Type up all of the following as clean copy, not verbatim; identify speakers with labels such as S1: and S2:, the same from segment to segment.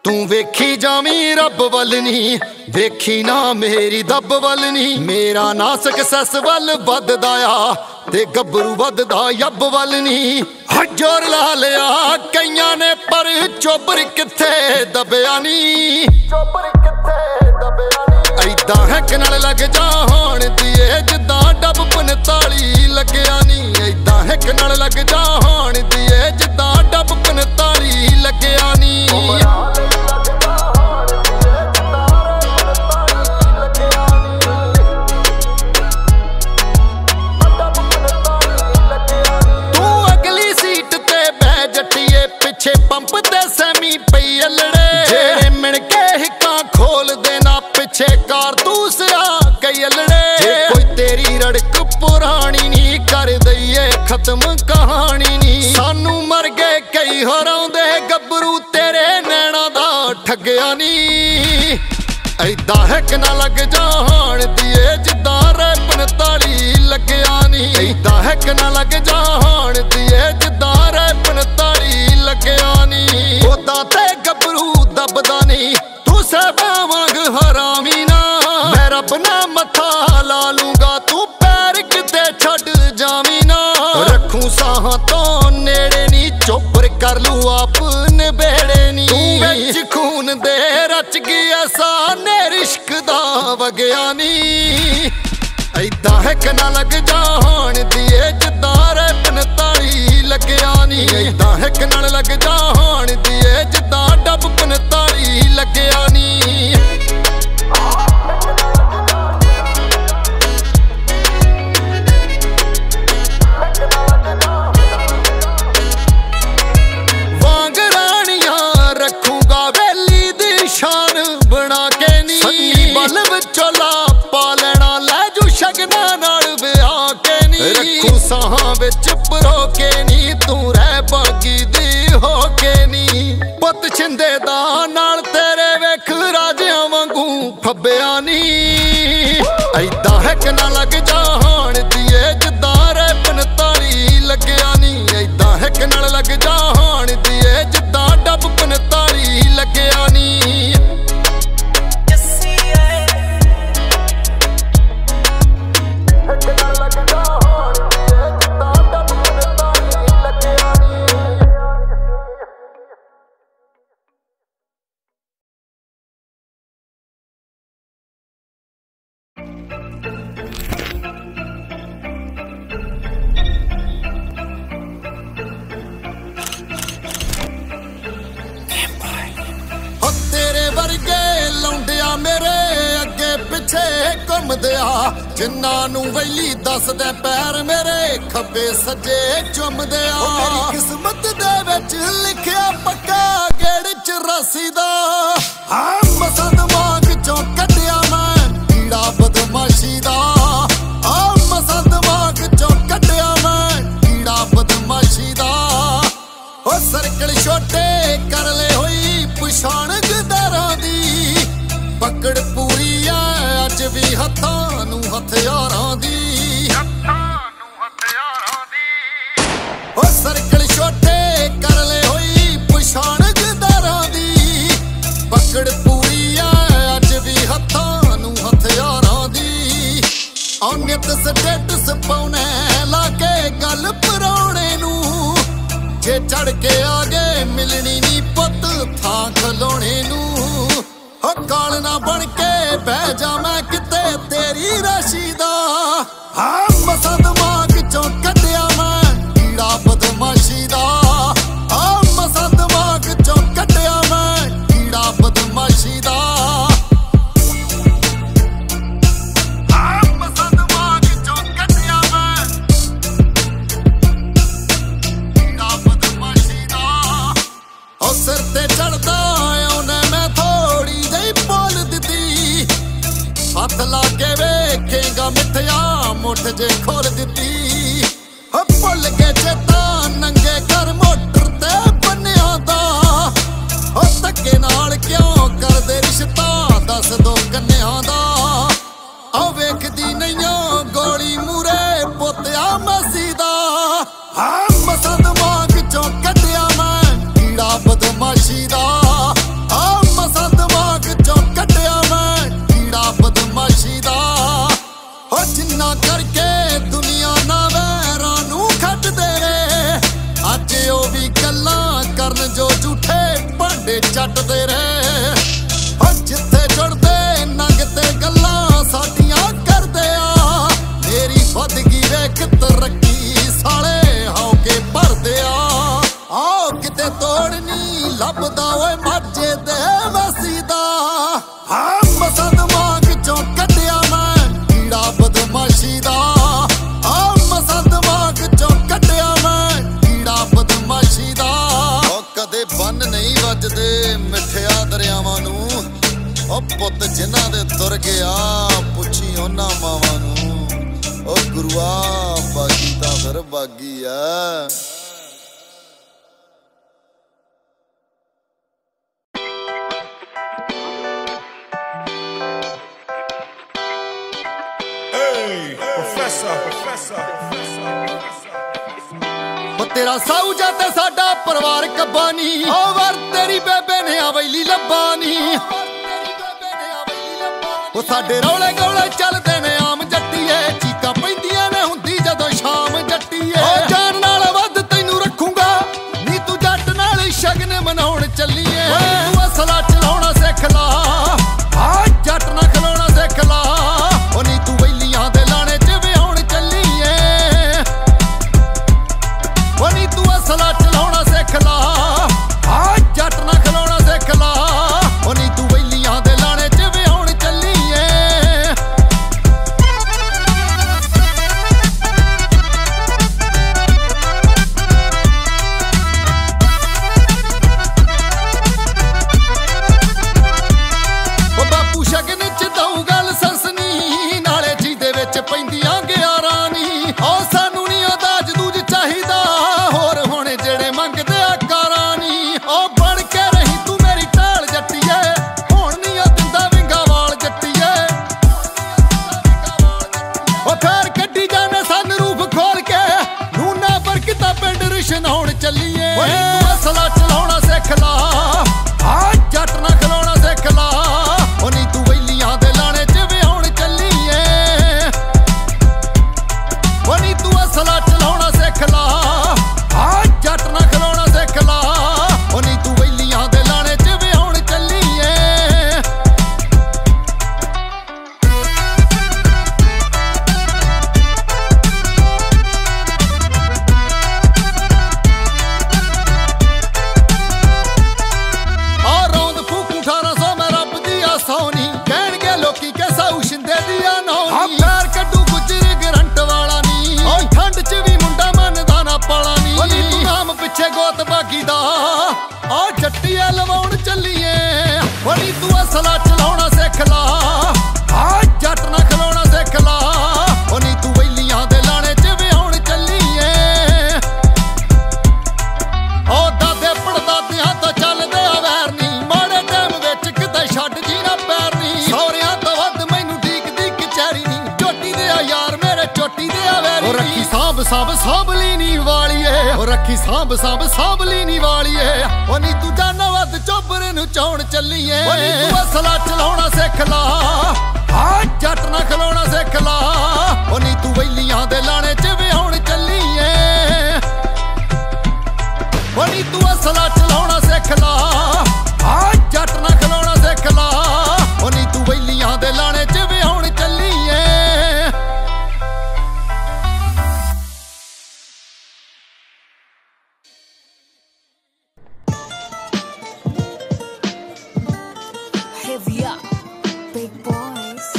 S1: तू वेखी जावी रब वल नी, वेखी ना मेरी दब वल नी। मेरा ना सक्सैस वल वधदा आ ते गब्बरू वधदा यब वल नी। जोर ला लिया कईयां ने पर चोबर किथे दबिया नी। ऐदां हैक नाल लग जा होण दिए जिद्दां डब 45 लग्या नी। ऐदां हैक नाल लग जा होण दिए जिद्दां डब 45 लग्या नी। पिछे पंप ते सैमी पई अलड़े, जेड़े मिण के हिक्कां खोल देना पिछे कारतूस आ कई अलड़े। जे कोई तेरी रड़क पुरानी नी कर दईए खत्म कहानी नी। सानू मर गए कई होरांदे गब्बरू तेरे नैना दा ठगया नी। ऐदां हैक ना लग जा होण दिए जिद्दां रे 45 लग्या नी। ऐदां हैक ना लग जा होण दिए जिद्दां रे 45 लग्या नी। ओदां ते गब्बरू दबदा नी, तू सहबा वांग हरामी ना। मैं रब ना मत्था ला लूंगा, तू पैर किते छड्ड जावी ना। रखूं साहां तो नेड़े नी, चोपर कर लू आप नबेड़े नी। तू विच खून दे रच गया साने इश्क दा वगया नी। ऐदां हैक ना लग जा होण दिए जिद्दां रे 45 लग्या नी। ऐदां हैक नाल लग जा होण दिए जिद्दां डब 45 लग्या नी। रखू साहां विच परो के नी, तू रह बागी दी हो के नी। पुत छिंदे दा नाल तेरे वेख राजियां वांगू फब्बिया नी। ऐदां हैक ना लग जा होण दिए जिद्दां रे 45 लग्या नी। ऐदां हैक नाल लग जा होण दिए जिद्दां डब 45 लग्या नी। जिन्ना नू वैली दसदे पैर मेरे खब्बे सज्जे चुमदे आ। मेरी किस्मत दे विच लिखिया पक्का गेड़ 84 दा। हाँ मसां दिमाग चों कड्डिया मैं कीड़ा बदमाशी दा। हाँ मसां दिमाग चों कड्डिया मैं कीड़ा बदमाशी दा। ओ सर्कल छोटे कर ले होई पछाण गदारां दी। पकड़ पूरी आ अज भी हत्थां हथियारां दी। ओ सर्कल छोटे कर ले होई पछाण गदारां दी। पकड़ पूरी आ अज भी हत्थां हथियारां दी। औनियत स्टेटस पाउणे लाके गल पराउणे नू। जे चढ़ के आ गए मिलनी नी पुत थां खलोणे नू। ओ काल ना बन के बह जा मैं किते तेरी राशि दा। हाँ मसां दिमाग चों कड्डिया मैं कीड़ा बदमाशी दा। हाँ मसां दिमाग चों कड्डिया मैं कीड़ा बदमाशी दा। हाँ मसां दिमाग चों कड्डिया मैं कीड़ा बदमाशी दा। ओ सिर ते चढ़दा औने मैं थोड़ी जही बोल दित्ती। हथ ला के वेखेगा मिठिया मुठ जे खोल दित्ती। भुल के चेता नंगे घर मोटर ते बन्निया दा। धक्के नाल क्यों करदे रिश्ता दस दो कन्या दा। आ वेखदी नईं गोली मूरे पोतिया मसी दा। हाँ मसां दिमाग चों कड्डिया मैं कीड़ा बदमाशी दा। ਸਾਡੇ ਚੱਟਦੇ ਰਹੇ ਜਿੱਥੇ ਜੁੜਦੇ ਨੰਗ ਤੇ ਗੱਲਾਂ ਸਾਡੀਆਂ ਕਰਦੇ ਆ ਮੇਰੀ ਵਧਗੀ ਵੇਖ ਤਰੱਕੀ ਸਾਲੇ ਹੋ ਕੇ ਭਰਦੇ ਆ ਕਿਤੇ ਤੋੜ ਨਹੀਂ ਲੱਭਦਾ ਓਏ ਮਾਝੇ ਦੇ ਵਸੀ ਦਾ ਮਸਾਂ ਦਿਮਾਗ ਚੋਂ ਕੱਢਿਆ ਮੈਂ ਕੀੜਾ ਬਦਮਾਸ਼ੀ ਦਾ ਮਸਾਂ ਦਿਮਾਗ ਚੋਂ ਕੱਢਿਆ ਮੈਂ ਕੀੜਾ ਬਦਮਾਸ਼ੀ ਦਾ ਕਦੇ ਬੰਨ ਨਹੀਂ ਵੱਜਦੇ ਮਿੱਠਿਆ ਦਰਿਆਵਾਂ ਨੂੰ ਪੁੱਤ ਜਿਨ੍ਹਾਂ ਦੇ ਤੁਰ ਗਿਆ ਪੁੱਛੀ ਉਹਨਾਂ ਮਾਵਾਂ ਨੂੰ ਗੁਰੂਆ ਬਾਗੀ ਤਾਂ ਫਿਰ ਬਾਗੀ ਆ ਤੇਰਾ ਸਾਊਜਾ ਤੇ ਸਾਡਾ ਪਰਿਵਾਰ ਕੱਬਾਨੀ ਵਰ ਤੇਰੀ ਬੇਬੇ ਨੇ ਆਵੈਲੀ ਲੱਬਾਨੀ ਸਾਡੇ ਰੌਲੇ ਗੌਲੇ ਚੱਲਦੇ ਨੇ ਆਮ ਜੱਟੀਏ ਚੀਕਾਂ ਪੈਂਦੀਆਂ ਨੇ ਹੁੰਦੀ ਜਦੋਂ ਸ਼ਾਮ ਜੱਟੀਏ ਜਾਨ ਨਾਲ ਵੱਧ ਤੈਨੂੰ ਰੱਖੂੰਗਾ ਨੀ ਤੂੰ ਜੱਟ ਨਾਲ ਸ਼ਗਨ ਮਨਾਉਣ ਚੱਲੀਏ ਤੂੰ ਅਸਲਾ ਚਲਾਉਣਾ ਸਿੱਖ ਲਾ ਜੱਟ ਨਾ ਖਲੋਣਾ ਸਿੱਖ ਲਾ ਨੀ ਤੂੰ ਵੈਲੀਆਂ ਦੇ ਲਾਣੇ ਚ ਵਿਆਉਣ ਚੱਲੀਏ ਨੀ ਤੂੰ ਅਸਲਾ ਚਲਾਉਣਾ ਸਿੱਖ ਲਾ ਜੱਟ ਨਾ ਖਲੋਣਾ ਸਿੱਖ ਲਾ ਨੀ ਤੂੰ ਵੈਲੀਆਂ ਦੇ ਲਾਣੇ ਚ ਵਿਆਉਣ ਚੱਲੀਏ ਬਾਪੂ ਸ਼ਗਨ ਚ ਦਊ ਗੱਲ ਸਸਨੀ ਨਾਲੇ ਜੀ ਦੇ ਵਿੱਚ ਪੈਂਦੀਆਂ 11 ਨੀ ਸਾਨੂੰ ਨੀ ਦਾਜ ਦੂਜ ਚਾਹੀਦਾ ਹੋਰ ਹੁਣ ਜਿਹੜੇ ਮੰਗਦੇ ਆ ਕਾਰਾਂ ਨੀ ਬਣ ਕੇ ਰਹੀ ਤੂੰ ਮੇਰੀ ਢਾਲ ਜੱਟੀਏ ਹੁਣ ਨੀ ਦਿੰਦਾ ਵਿੰਗਾ ਵਾਲ ਜੱਟੀਏ ਫੇਰ ਕੱਢੀ ਜਾਣੇ ਸਨ ਰੂਪ ਖੋਲ ਕੇ ਨੂਨਾ ਬਰਕਤਾਂ ਪਿੰਡ ਰਿਸ਼ਨਾਉਣ ਚੱਲੀਏ ਤੂੰ ਅਸਲਾ ਚਲਾਉਣਾ ਸਿੱਖ ਲਾ ਜੱਟ ਨਾ ਖਲੋਣਾ ਸਿੱਖ ਲਾ ਨੀ ਤੂੰ ਵੈਲੀਆਂ ਦੇ ਲਾਣੇ ਚ ਵਿਆਉਣ ਚੱਲੀਏ ਨੀ ਤੂੰ ਅਸਲਾ ਚਲਾਉਣਾ ਸਿੱਖ ਲਾ ਜੱਟ ਨਾ ਖਲੋਣਾ ਸਿੱਖ ਲਾ ਨੀ ਤੂੰ ਵੈਲੀਆਂ ਦੇ ਲਾਣੇ ਚ ਵਿਆਉਣ ਚੱਲੀਏ ਰੌਂਦ ਫੂਕੂ 1800 ਮੈਂ ਰੱਬ ਦੀ ਆ ਸੌਣੀ ਕਹਿਣਗੇ ਲੋਕੀ ਕਿ ਸਾਊ ਸ਼ਿੰਦੇ ਦੀ ਆ ਨੌਣੀ ਪੈਰ ਕੱਢੂ ਗੁੱਜਰ ਗਰੰਟ ਵਾਲਾ ਨੀ ਠੰਡ ਚ ਵੀ ਮੁੰਡਾ ਮੰਨਦਾ ਨਾ ਪਾਲਾ ਨੀ ਤੂੰ ਨਾਮ ਪਿੱਛੇ ਗੋਤ ਬਾਗੀ ਦਾ ਜੱਟੀਏ ਲਵਾਉਣ ਚੱਲੀਏ ਨੀ ਤੂੰ ਅਸਲਾ ਚਲਾਉਣਾ ਸਿੱਖ ਲਾ ਜੱਟ ਨਾ ਖਲੋਣਾ ਸਿੱਖ ਲਾ ਨੀ ਤੂੰ ਵੈਲੀਆਂ ਦੇ ਲਾਣੇ ਚ ਵਿਆਉਣ ਚੱਲੀਏ ਦਾਦੇ ਪੜਦਾਦਿਆਂ ਤੋਂ ਚੱਲਦੇ ਆ ਵੈਰ ਨੀ ਮਾੜੇ ਟਾਈਮ ਵਿੱਚ ਕਿਤੇ ਛੱਡ ਜੀ ਨਾ ਪੈਰ ਨੀ ਸਹੁਰਿਆਂ ਤੋਂ ਵੱਧ ਮੈਨੂੰ ਡੀਕਦੀ ਕਚਹਿਰੀ ਨੀ ਚੋਟੀ ਦੇ ਆ ਯਾਰ ਮੇਰੇ ਚੋਟੀ ਦੇ ਆ ਵੈਰੀ ਰੱਖੀ ਸਾਂਭ ਸਾਂਭ ਸਾਂਭਲੀ ਨੀ ਵਾਲੀਏ ਰੱਖੀ ਸਾਂਭ ਸਾਂਭ ਸਾਂਭਲੀ ਨੀ ਵਾਲੀਏ ਨੀ ਤੂੰ ਜਾਨਾ ਵੱਧ ਚੋਬਰੇ ਨੂੰ ਚਾਉਣ ਚੱਲੀਏ ਨੀ ਤੂੰ ਅਸਲਾ ਚਲਾਉਣਾ ਸਿੱਖ ਲਾ ਜੱਟ ਨਾ ਖਲੋਣਾ ਸਿੱਖ ਲਾ ਨੀ ਤੂੰ ਵੈਲੀਆਂ ਦੇ ਲਾਣੇ ਚ ਵਿਆਉਣ ਚੱਲੀਏ ਨੀ ਤੂੰ ਅਸਲਾ ਚਲਾਉਣਾ ਸਿੱਖ ਲਾ ਜੱਟ ਨਾ ਖਲੋਣਾ ਸਿੱਖ ਲਾ ਨੀ ਤੂੰ ਵੈਲੀਆਂ ਦੇ ਲਾਣੇ ਚ ਵਿਆਉਣ ਚੱਲੀਏ
S2: Heavy up, big boys.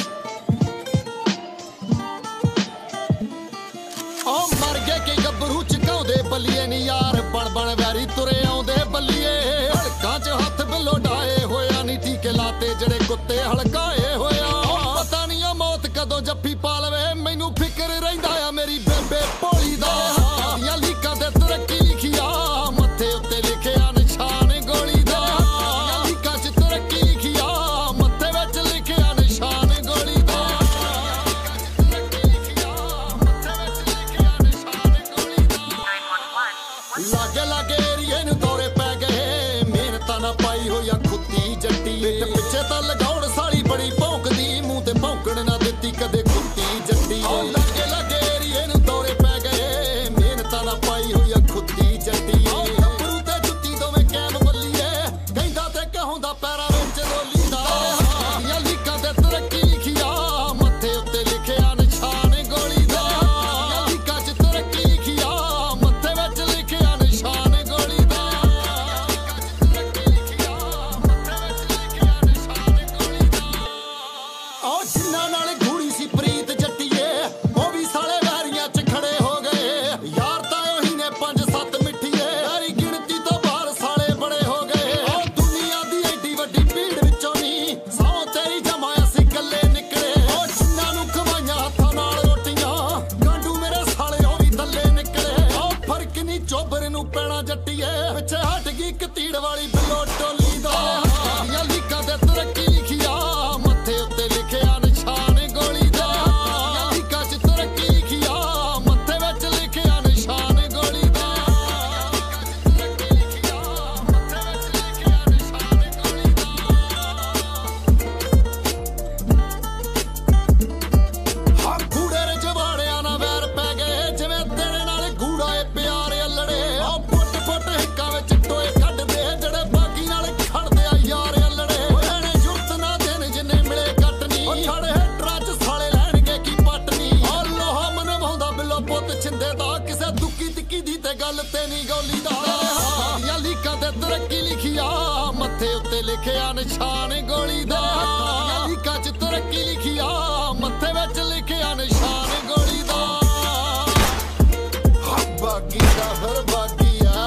S1: ਮਰ ਗਏ ਕਿ ਗੱਭਰੂ ਚਕਾਉਂਦੇ ਬੱਲੀਏ ਨੀ ਯਾਰ ਬਣ ਬਣ ਵੈਰੀ ਤੁਰੇ ਆਉਂਦੇ ਬੱਲੀਏ ਹਲਕਾਂ ਚ ਹੱਥ ਬਿੱਲੋ ਡਾਏ ਹੋਇਆ ਨੀ ਟੀਕੇ ਲਾਤੇ ਜਿਹੜੇ ਕੁੱਤੇ ਹਲਕਾਏ ਹੋਇਆ ਪਤਾ ਨੀ ਆ ਮੌਤ ਕਦੋਂ ਜੱਫੀ ਪਾ ਲਵੇ ਮੈਨੂੰ ਫਿਕਰ ਰਹਿੰਦਾ ਆ ਮੇਰੀ ਬੇਬੇ ਭੋਲੀ ਦਾ ਦੀਆਂ ਲੀਕਾਂ ਤੇ ਤਰੱਕੀ ਲਿਖਿਆ ਮੱਥੇ ਉੱਤੇ ਲਿਖਿਆ ਨਿਸ਼ਾਨ ਗੋਲੀ ਦਾ ਲੀਕਾਂ ਚ ਤਰੱਕੀ ਲਿਖਿਆ ਮੱਥੇ ਵਿੱਚ ਲਿਖਿਆ ਨਿਸ਼ਾਨ ਗੋਲੀ ਦਾ ਲਾਗੇ ਲਾਗੇ ਏਰੀਏ ਨੂੰ ਦੌਰੇ ਪੈ ਗਏ ਮਿਹਨਤਾਂ ਨਾ ਪਾਈ ਹੋਇਆ ਖੁੱਤੀ ਜੱਟੀ ਪਿੱਛੇ ਤਾਂ ਲਗਾਉਣ ਸਾਲੀ ਬੜੀ ਭੌਂਕਦੀ ਮੂੰਹ ਤੇ ਭੌਂਕਣ ਨਾ ਦਿੱਤੀ ਕਦੇ ਖੁੱਤੀ ਜੱਟੀ ਲਾਗੇ ਲਾਗੇ ਏਰੀਏ ਨੂੰ ਦੌਰੇ ਪੈ ਗਏ ਮਿਹਨਤਾਂ ਨਾ ਪਾਈ ਹੋਇਆ ਖੁੱਤੀ ਜੱਟੀ ਗੱਭਰੂ ਤੇ ਜੁੱਤੀ ਦੋਵੇਂ ਕੈਮ ਬੱਲੀਏ ਕਹਿੰਦਾ ਚੋਬਰ ਨੂੰ ਪੈਣਾ ਜੱਟੀਏ ਪਿੱਛੇ ਹਟ ਗਈ ਕਤੀੜ ਵਾਲੀ ਬਿੱਲੋ ਟੋਲੀ ਦਾ ਦੀਆਂ ਲੀਕਾਂ ਤੇ ਤਰੱਕੀ ਲਿਖਿਆ ਮੱਥੇ ਉੱਤੇ ਲਿਖਿਆ ਨਿਸ਼ਾਨ ਗੋਲੀ ਦਾ ਲੀਕਾਂ 'ਚ ਤਰੱਕੀ ਲਿਖਿਆ ਮੱਥੇ ਵਿੱਚ ਲਿਖਿਆ ਨਿਸ਼ਾਨ ਗੋਲੀ ਦਾ ਤਰੱਕੀ ਲਿਖਿਆ ਮੱਥੇ ਵਿੱਚ ਲਿਖਿਆ ਨਿਸ਼ਾਨ ਗੋਲੀ ਦਾ ਹਾਂ ਕੂੜੇ ਰਜਵਾੜਿਆਂ ਨਾਲ ਵੈਰ ਪੈ ਗਏ ਜਿਵੇਂ ਤੇਰੇ ਨਾਲ ਗੂੜਾ ਏ ਪਿਆਰੇ ਅਲੜੇ ਆ ਫੁੱਟ ਫੁੱਟ ਹਿੱਕਾਂ ਵਿੱਚ ਟੋਏ ਕੱਢਦੇ ਜਿਹੜੇ ਬਾਗੀ ਨਾਲ ਖੜਦੇ ਆ ਯਾਰ ਅਲੜੇ ਐਨੇ ਜੁਰਤ ਨਾ ਦੇਣ ਜਿੰਨੇ ਮਿਲੇ ਕੱਟਨੀ ਉਹ ਛੜੇ ਹੈਟਰਾਂ 'ਚ ਸਾਲੇ ਲੈਣਗੇ ਕੀ ਪਟਨੀ ਆ ਲੋਹਾ ਮਨਵਾਉਂਦਾ ਬਿੱਲੋ ਪੁੱਤ ਛਿੰਦੇ ਦਾ ਕਿਸੇ ਦੁੱਕੀ ਤਿੱਕੀ ਦੀ ਤੇ ਗੱਲ ਤੇ ਨਹੀਂ ਗੋਲੀ ਦਾ ਦੀਆਂ ਲੀਕਾਂ ਤੇ ਤਰੱਕੀ ਲਿਖਿਆ ਮੱਥੇ ਉੱਤੇ ਲਿਖਿਆ ਨਿਸ਼ਾਨ ਗੋਲੀ ਦਾ ਦੀਆਂ ਲੀਕਾਂ 'ਚ ਤਰੱਕੀ ਲਿਖਿਆ ਮੱਥੇ ਵਿੱਚ ਲਿਖਿਆ ਨਿਸ਼ਾਨ ਗੋਲੀ ਦਾ ਬਾਗੀ ਦਾ ਫਿਰ ਬਾਗੀ ਆ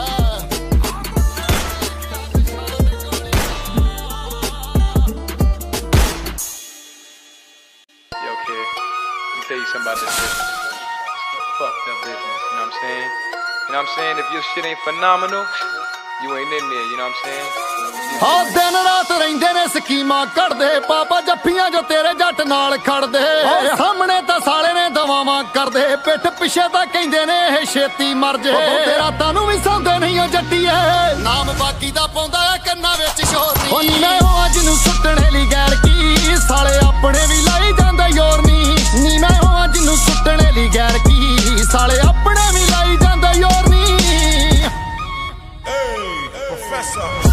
S3: Yo, kid, let me tell you something about this business. Fucked up business, you know what I'm saying? You know what I'm saying? If your shit ain't phenomenal, you ain't in there, you know what I'm saying?
S1: ਹਾਂ ਦਿਨ ਰਾਤ ਰਹਿੰਦੇ ਨੇ ਸਕੀਮਾਂ ਕੱਢਦੇ ਪਾਪਾ ਜੱਫੀਆਂ ਜੋ ਤੇਰੇ ਜੱਟ ਨਾਲ ਖੜਦੇ ਸਾਹਮਣੇ ਤਾਂ ਸਾਲੇ ਨੇ ਦਵਾਵਾਂ ਕਰਦੇ ਪਿੱਠ ਪਿੱਛੇ ਤਾਂ ਕਹਿੰਦੇ ਨੇ ਇਹ ਛੇਤੀ ਮਰ ਜੇ ਤੇ ਰਾਤਾਂ ਨੂੰ ਵੀ ਸੌਂਦੇ ਨਹੀਂ ਉਹ ਜੱਟੀਏ ਨਾਮ ਬਾਕੀ ਦਾ ਪਾਉਂਦਾ ਆ ਕੰਨਾਂ ਵਿੱਚ ਸ਼ੋਰ ਨਹੀਂ ਉਹ ਮੈਂ ਉਹ ਅੱਜ ਨੂੰ ਸੁੱਟਣੇ ਲਈ ਗੈਰ ਕੀ ਸਾਲੇ ਆਪਣੇ ਵੀ ਲਾਈ ਜਾਂਦੇ ਯੋਰ ਨੀ ਮੈਂ ਉਹ ਅੱਜ ਨੂੰ ਸੁੱਟਣੇ ਲਈ ਗੈਰ ਕੀ ਸਾਲੇ ਆਪਣੇ ਵੀ ਲਾਈ ਜਾਂਦੇ ਯੋਰ ਨੀ
S4: Professor.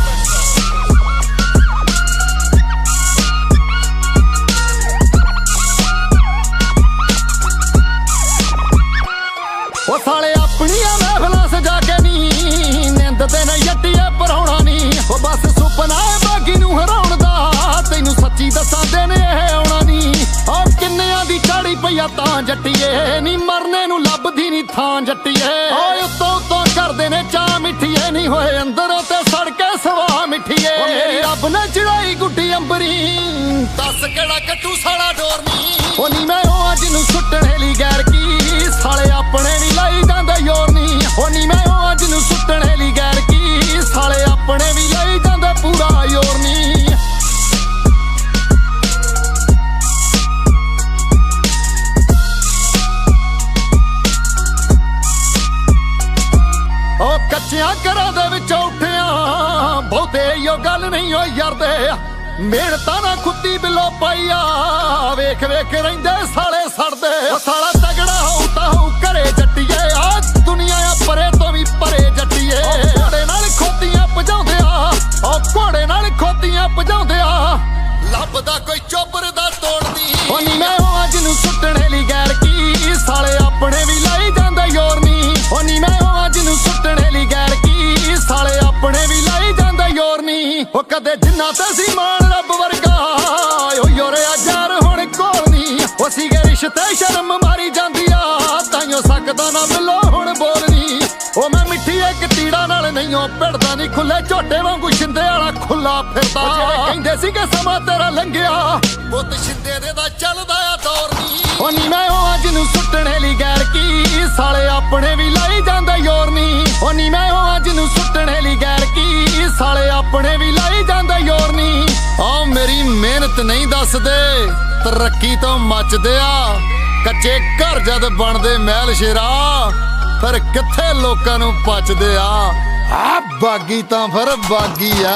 S1: ਉਹ ਸਾਲੇ ਆਪਣੀਆਂ ਮਹਿਫਲਾਂ ਸਜਾ ਕੇ ਨੀ ਨਿੰਦ ਤੇ ਨਾ ਯੱਟੀਏ ਪਰਾਉਣਾ ਨੀ ਉਹ ਬਸ ਸੁਪਨਾ ਏ ਬਾਗੀ ਨੂੰ ਹਰਾਉਣ ਦਾ ਤੈਨੂੰ ਸੱਚੀ ਦੱਸਾਂਦੇ ਨੇ ਇਹ ਆਉਣਾ ਨੀ ਉਹ ਕਿੰਨਿਆਂ ਦੀ ਚਾੜੀ ਪਈਆ ਤਾਂ ਜੱਟੀਏ ਨੀ ਮਰਨੇ ਨੂੰ ਲੱਭਦੀ ਨੀ ਥਾਂ ਜੱਟੀਏ ਓਏ ਉੱਤੋਂ ਉੱਤੋਂ ਕਰਦੇ ਨੇ ਚਾਹ ਮਿੱਠੀਏ ਨੀ ਹੋਏ ਅੰਦਰੋਂ ਤੇ ਸੜ ਕੇ ਸਵਾ ਮਿੱਠੀਏ ਉਹ ਮੇਰੀ ਰੱਬ ਨੇ ਚੜਾਈ ਗੁੱਡੀ ਅੰਬਰੀ ਦੱਸ ਕਿਹੜਾ ਕੱਟੂ ਸਾਲਾ ਡੋਰ ਨੀ ਉਹ ਨੀ ਮੈਂ ਉਹ ਅੱਜ ਨੂੰ ਸੁੱਟਣੇ ਲਈ ਗੈਰ ਕੀ ਸਾਲੇ ਆਪਣੇ ਵੀ ਲਾਈ ਜਾਂਦੇ ਯੋਰ ਨੀ ਉਹ ਨੀ ਮੈਂ ਉਹ ਅੱਜ ਨੂੰ ਸੁੱਟਣੇ ਲਈ ਗੈਰ ਕੀ ਸਾਲੇ ਆਪਣੇ ਵੀ ਲਾਈ ਜਾਂਦੇ ਪੂਰਾ ਯੋਰ ਨੀ ਉਹ ਕੱਚਿਆਂ ਘਰਾਂ ਦੇ ਵਿੱਚ ਉੱਠਿਆ ਬਹੁਤੇ ਇਹੋ ਗੱਲ ਨਹੀਂ ਹੋ ਯਾਰਦੇ ਮਿਹਨਤਾਂ ਨਾ ਖੁੱਦੀ ਬਿੱਲੋ ਪਾਈਆ ਵੇਖ ਵੇਖ ਰਹਿੰਦੇ ਸਾਲੇ ਸੜਦੇ ਉਹ ਸਾਲਾ ਤਗੜਾ ਹੋਊ ਤਾਂ ਹੋਊ ਘਰੇ ਜੱਟੀਏ ਆ ਦੁਨੀਆ ਆ ਪਰੇ ਤੋਂ ਵੀ ਪਰੇ ਜੱਟੀਏ ਘੋੜੇ ਨਾਲ ਖੋਤੀਆਂ ਭਜਾਉਂਦੇ ਆ ਉਹ ਘੋੜੇ ਨਾਲ ਖੋਤੀਆਂ ਭਜਾਉਂਦੇ ਆ ਲੱਭਦਾ ਕੋਈ ਚੋਬਰ ਦਾ ਤੋੜਦੀ ਉਹ ਨੀ ਮੈਂ ਉਹ ਅੱਜ ਨੂੰ ਸੁੱਟਣੇ ਲਈ ਗੈਰ ਕੀ ਸਾਲੇ ਆਪਣੇ ਵੀ ਲਾਈ ਜਾਂਦੇ ਯੋਰ ਨੀ ਉਹ ਨੀ ਮੈਂ ਉਹ ਅੱਜ ਨੂੰ ਸੁੱਟਣੇ ਲਈ ਗੈਰ ਕੀ ਸਾਲੇ ਆਪਣੇ ਵੀ ਲਾਈ ਜਾਂਦੇ ਯੋਰ ਨੀ ਉਹ ਕਦੇ ਜਿੰਨਾ ਤੇ ਸੀ ਮਾਣ ਰੱਬ ਵਰਗਾ ਓ ਯੋਰਿਆ ਯਾਰ ਹੁਣ ਕੋਲ ਨੀ ਉਹ ਸੀਗੇ ਰਿਸ਼ਤੇ ਸ਼ਰਮ ਮਾਰੀ ਜਾਂਦੀ ਆ ਤਾਈਓ ਸਕਦਾ ਨਾ ਮਿਲੋ ਹੁਣ ਬੋਲਣੀ ਉਹ ਮੈਂ ਮਿੱਠੀ ਇੱਕ ਤੀੜਾ ਨਾਲ ਨਹੀਂ ਉਹ ਭਿੜਦਾ ਨਹੀਂ ਖੁੱਲੇ ਝੋਟੇ ਵਾਂਗੂ ਛਿੰਦੇ ਵਾਲਾ ਖੁੱਲਾ ਫਿਰਦਾ ਕਹਿੰਦੇ ਸੀਗੇ ਸਮਾਂ ਤੇਰਾ ਲੰਘਿਆ ਪੁੱਤ ਛਿੰਦੇ ਦੇ ਦਾ ਚੱਲਦਾ ਆ ਦੌਰ ਨੀ ਉਹ ਨੀ ਮੈਂ ਉਹ ਅੱਜ ਨੂੰ ਸੁੱਟਣੇ ਲਈ ਗੈਰ ਕੀ ਸਾਲੇ ਆਪਣੇ ਵੀ ਲਾਈ ਜਾਂਦੇ ਯੋਰ ਨੀ ਉਹ ਨੀ ਮੈਂ ਉਹ ਅੱਜ ਨੂੰ ਸੁੱਟਣੇ ਲਈ ਗੈਰ ਕੀ ਸਾਲੇ ਆਪਣੇ ਵੀ ਲਾਈ ਜਾਂਦੇ ਯੋਰ ਨੀ ਆ ਮੇਰੀ ਮਿਹਨਤ ਨਹੀਂ ਦੱਸਦੇ ਤਰੱਕੀ ਤੋਂ ਮੱਚਦੇ ਆ ਕੱਚੇ ਘਰ ਜਦ ਬਣਦੇ ਮਹਿਲ ਸ਼ੇਰਾ ਪਰ ਕਿੱਥੇ ਲੋਕਾਂ ਨੂੰ ਪਚਦੇ ਆ ਬਾਗੀ ਤਾਂ ਫਿਰ ਬਾਗੀ ਆ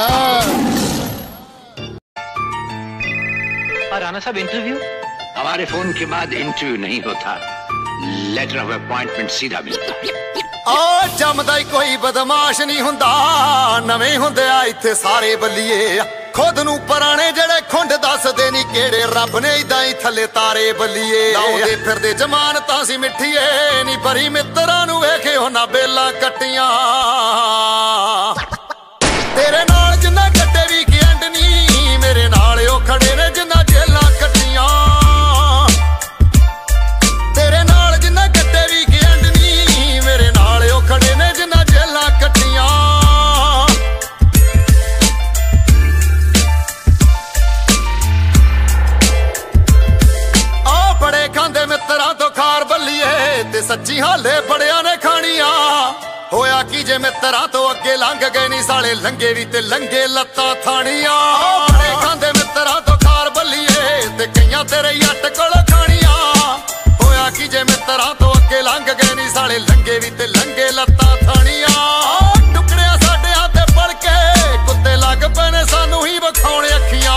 S5: राणा साहब इंटरव्यू हमारे फोन के बाद इंटरव्यू नहीं होता लेटर ऑफ अपॉइंटमेंट सीधा मिलता है
S1: ਆ ਜੰਮਦਾ ਹੀ ਕੋਈ ਬਦਮਾਸ਼ ਨਹੀਂ ਹੁੰਦਾ ਨਵੇਂ ਹੁੰਦੇ ਆ ਇੱਥੇ ਸਾਰੇ ਬੱਲੀਏ ਖੁਦ ਨੂੰ ਪੁਰਾਣੇ ਜਿਹੜੇ ਖੁੰਡ ਦੱਸਦੇ ਨਹੀਂ ਕਿਹੜੇ ਰੱਬ ਨੇ ਇਦਾਂ ਹੀ ਥੱਲੇ ਤਾਰੇ ਬੱਲੀਏ ਲਾਉਂਦੇ ਫਿਰਦੇ ਜਮਾਨ ਤਾਂ ਸੀ ਮਿੱਠੀਏ ਨਹੀਂ ਪਰੀ ਮਿੱਤਰਾਂ ਨੂੰ ਵੇਖੇ ਉਹਨਾਂ ਬੇਲਾਂ ਕੱਟੀਆਂ ਤੇਰੇ ਨਾਲ ਜਿੰਨਾ ਕੱਟੇ ਵੀ ਕੀ ਐਂਡ ਨਹੀਂ ਮੇਰੇ ਨਾਲ ਉਹ ਖੜੇ ਨੇ ਜਿੰਨਾ ਜੇਲਾਂ ਕੱਟੀਆਂ ਤੇਰੇ ਨਾਲ ਜਿੰਨਾ ਕੱਟੇ ਵੀ ਕੀ ਐਂਡ ਨਹੀਂ ਮੇਰੇ ਨਾਲ ਉਹ ਖੜੇ ਨੇ ਜਿੰਨਾ ਜੇਲਾਂ ਕੱਟੀਆਂ ਆ ਬੜੇ ਖਾਂਦੇ ਮਿੱਤਰਾਂ ਤੋਂ ਖਾਰ ਬੱਲੀਏ ਤੇ ਸੱਚੀ ਹਾਲੇ ਬੜਿਆਂ ਨੇ ਖਾਣੀਆਂ ਹੋਇਆ की जे मित्रा तो अगे लंघ गए नी साले लंघे भी ते लंघे लत्तां थाणियां बड़े खांदे मित्रा तो खार बल्लीए ते कईयां तेरे जट कोल खाणियां होया की जे मित्रा तो अगे लंघ गए नी साले लंघे भी ते लंघे लत्तां थाणियां टुकड़िया साडे हाथे पड़ के कुत्ते लग पैने सानू ही विखाउण अखियां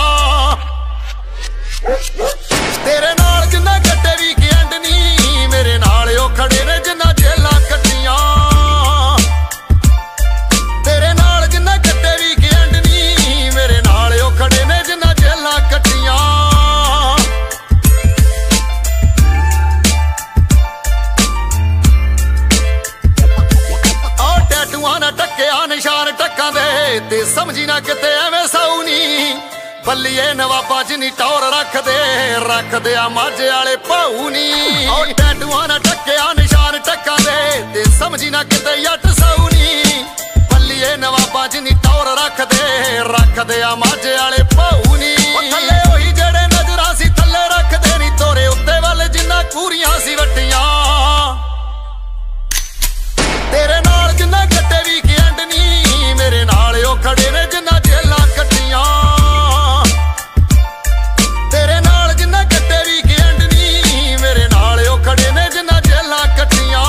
S1: तेरे नाल जिन्ना कट्टे भी एंड नी मेरे नाल ओ खड़े ने जिन्ना जेलां कट्टियां तेरे नाल जिन्ना कट्टे भी एंड नी मेरे नाल ओ खड़े ने जिन्ना जेलां कट्टियां आ टैटूआं ना टक्किया निशान टक्कां दे ते समझी ना किते एवें साऊ नी बल्लीए नवाबा जिनी टौर रख दे आ माझे आले भाऊ नी टैटूआं ना टक्किया निशान टक्का दे ते समझी ना किते जट साऊ नी बल्लीए नवाबा जिनी टौर रख दे आ माझे आले भाऊ नी थल्ले होई जेड़े नजरां सी थल्ले रख दे नी तोरे उत्ते वाले जिन्ना कूरियां सी वट्टियां तेरे नाल जिन्ना कट्टे भी एंड नी मेरे नाल ओ खड़े ने जिन्ना जेलां कट्टियां खड़े ने जिन्ना जेलां कट्टियां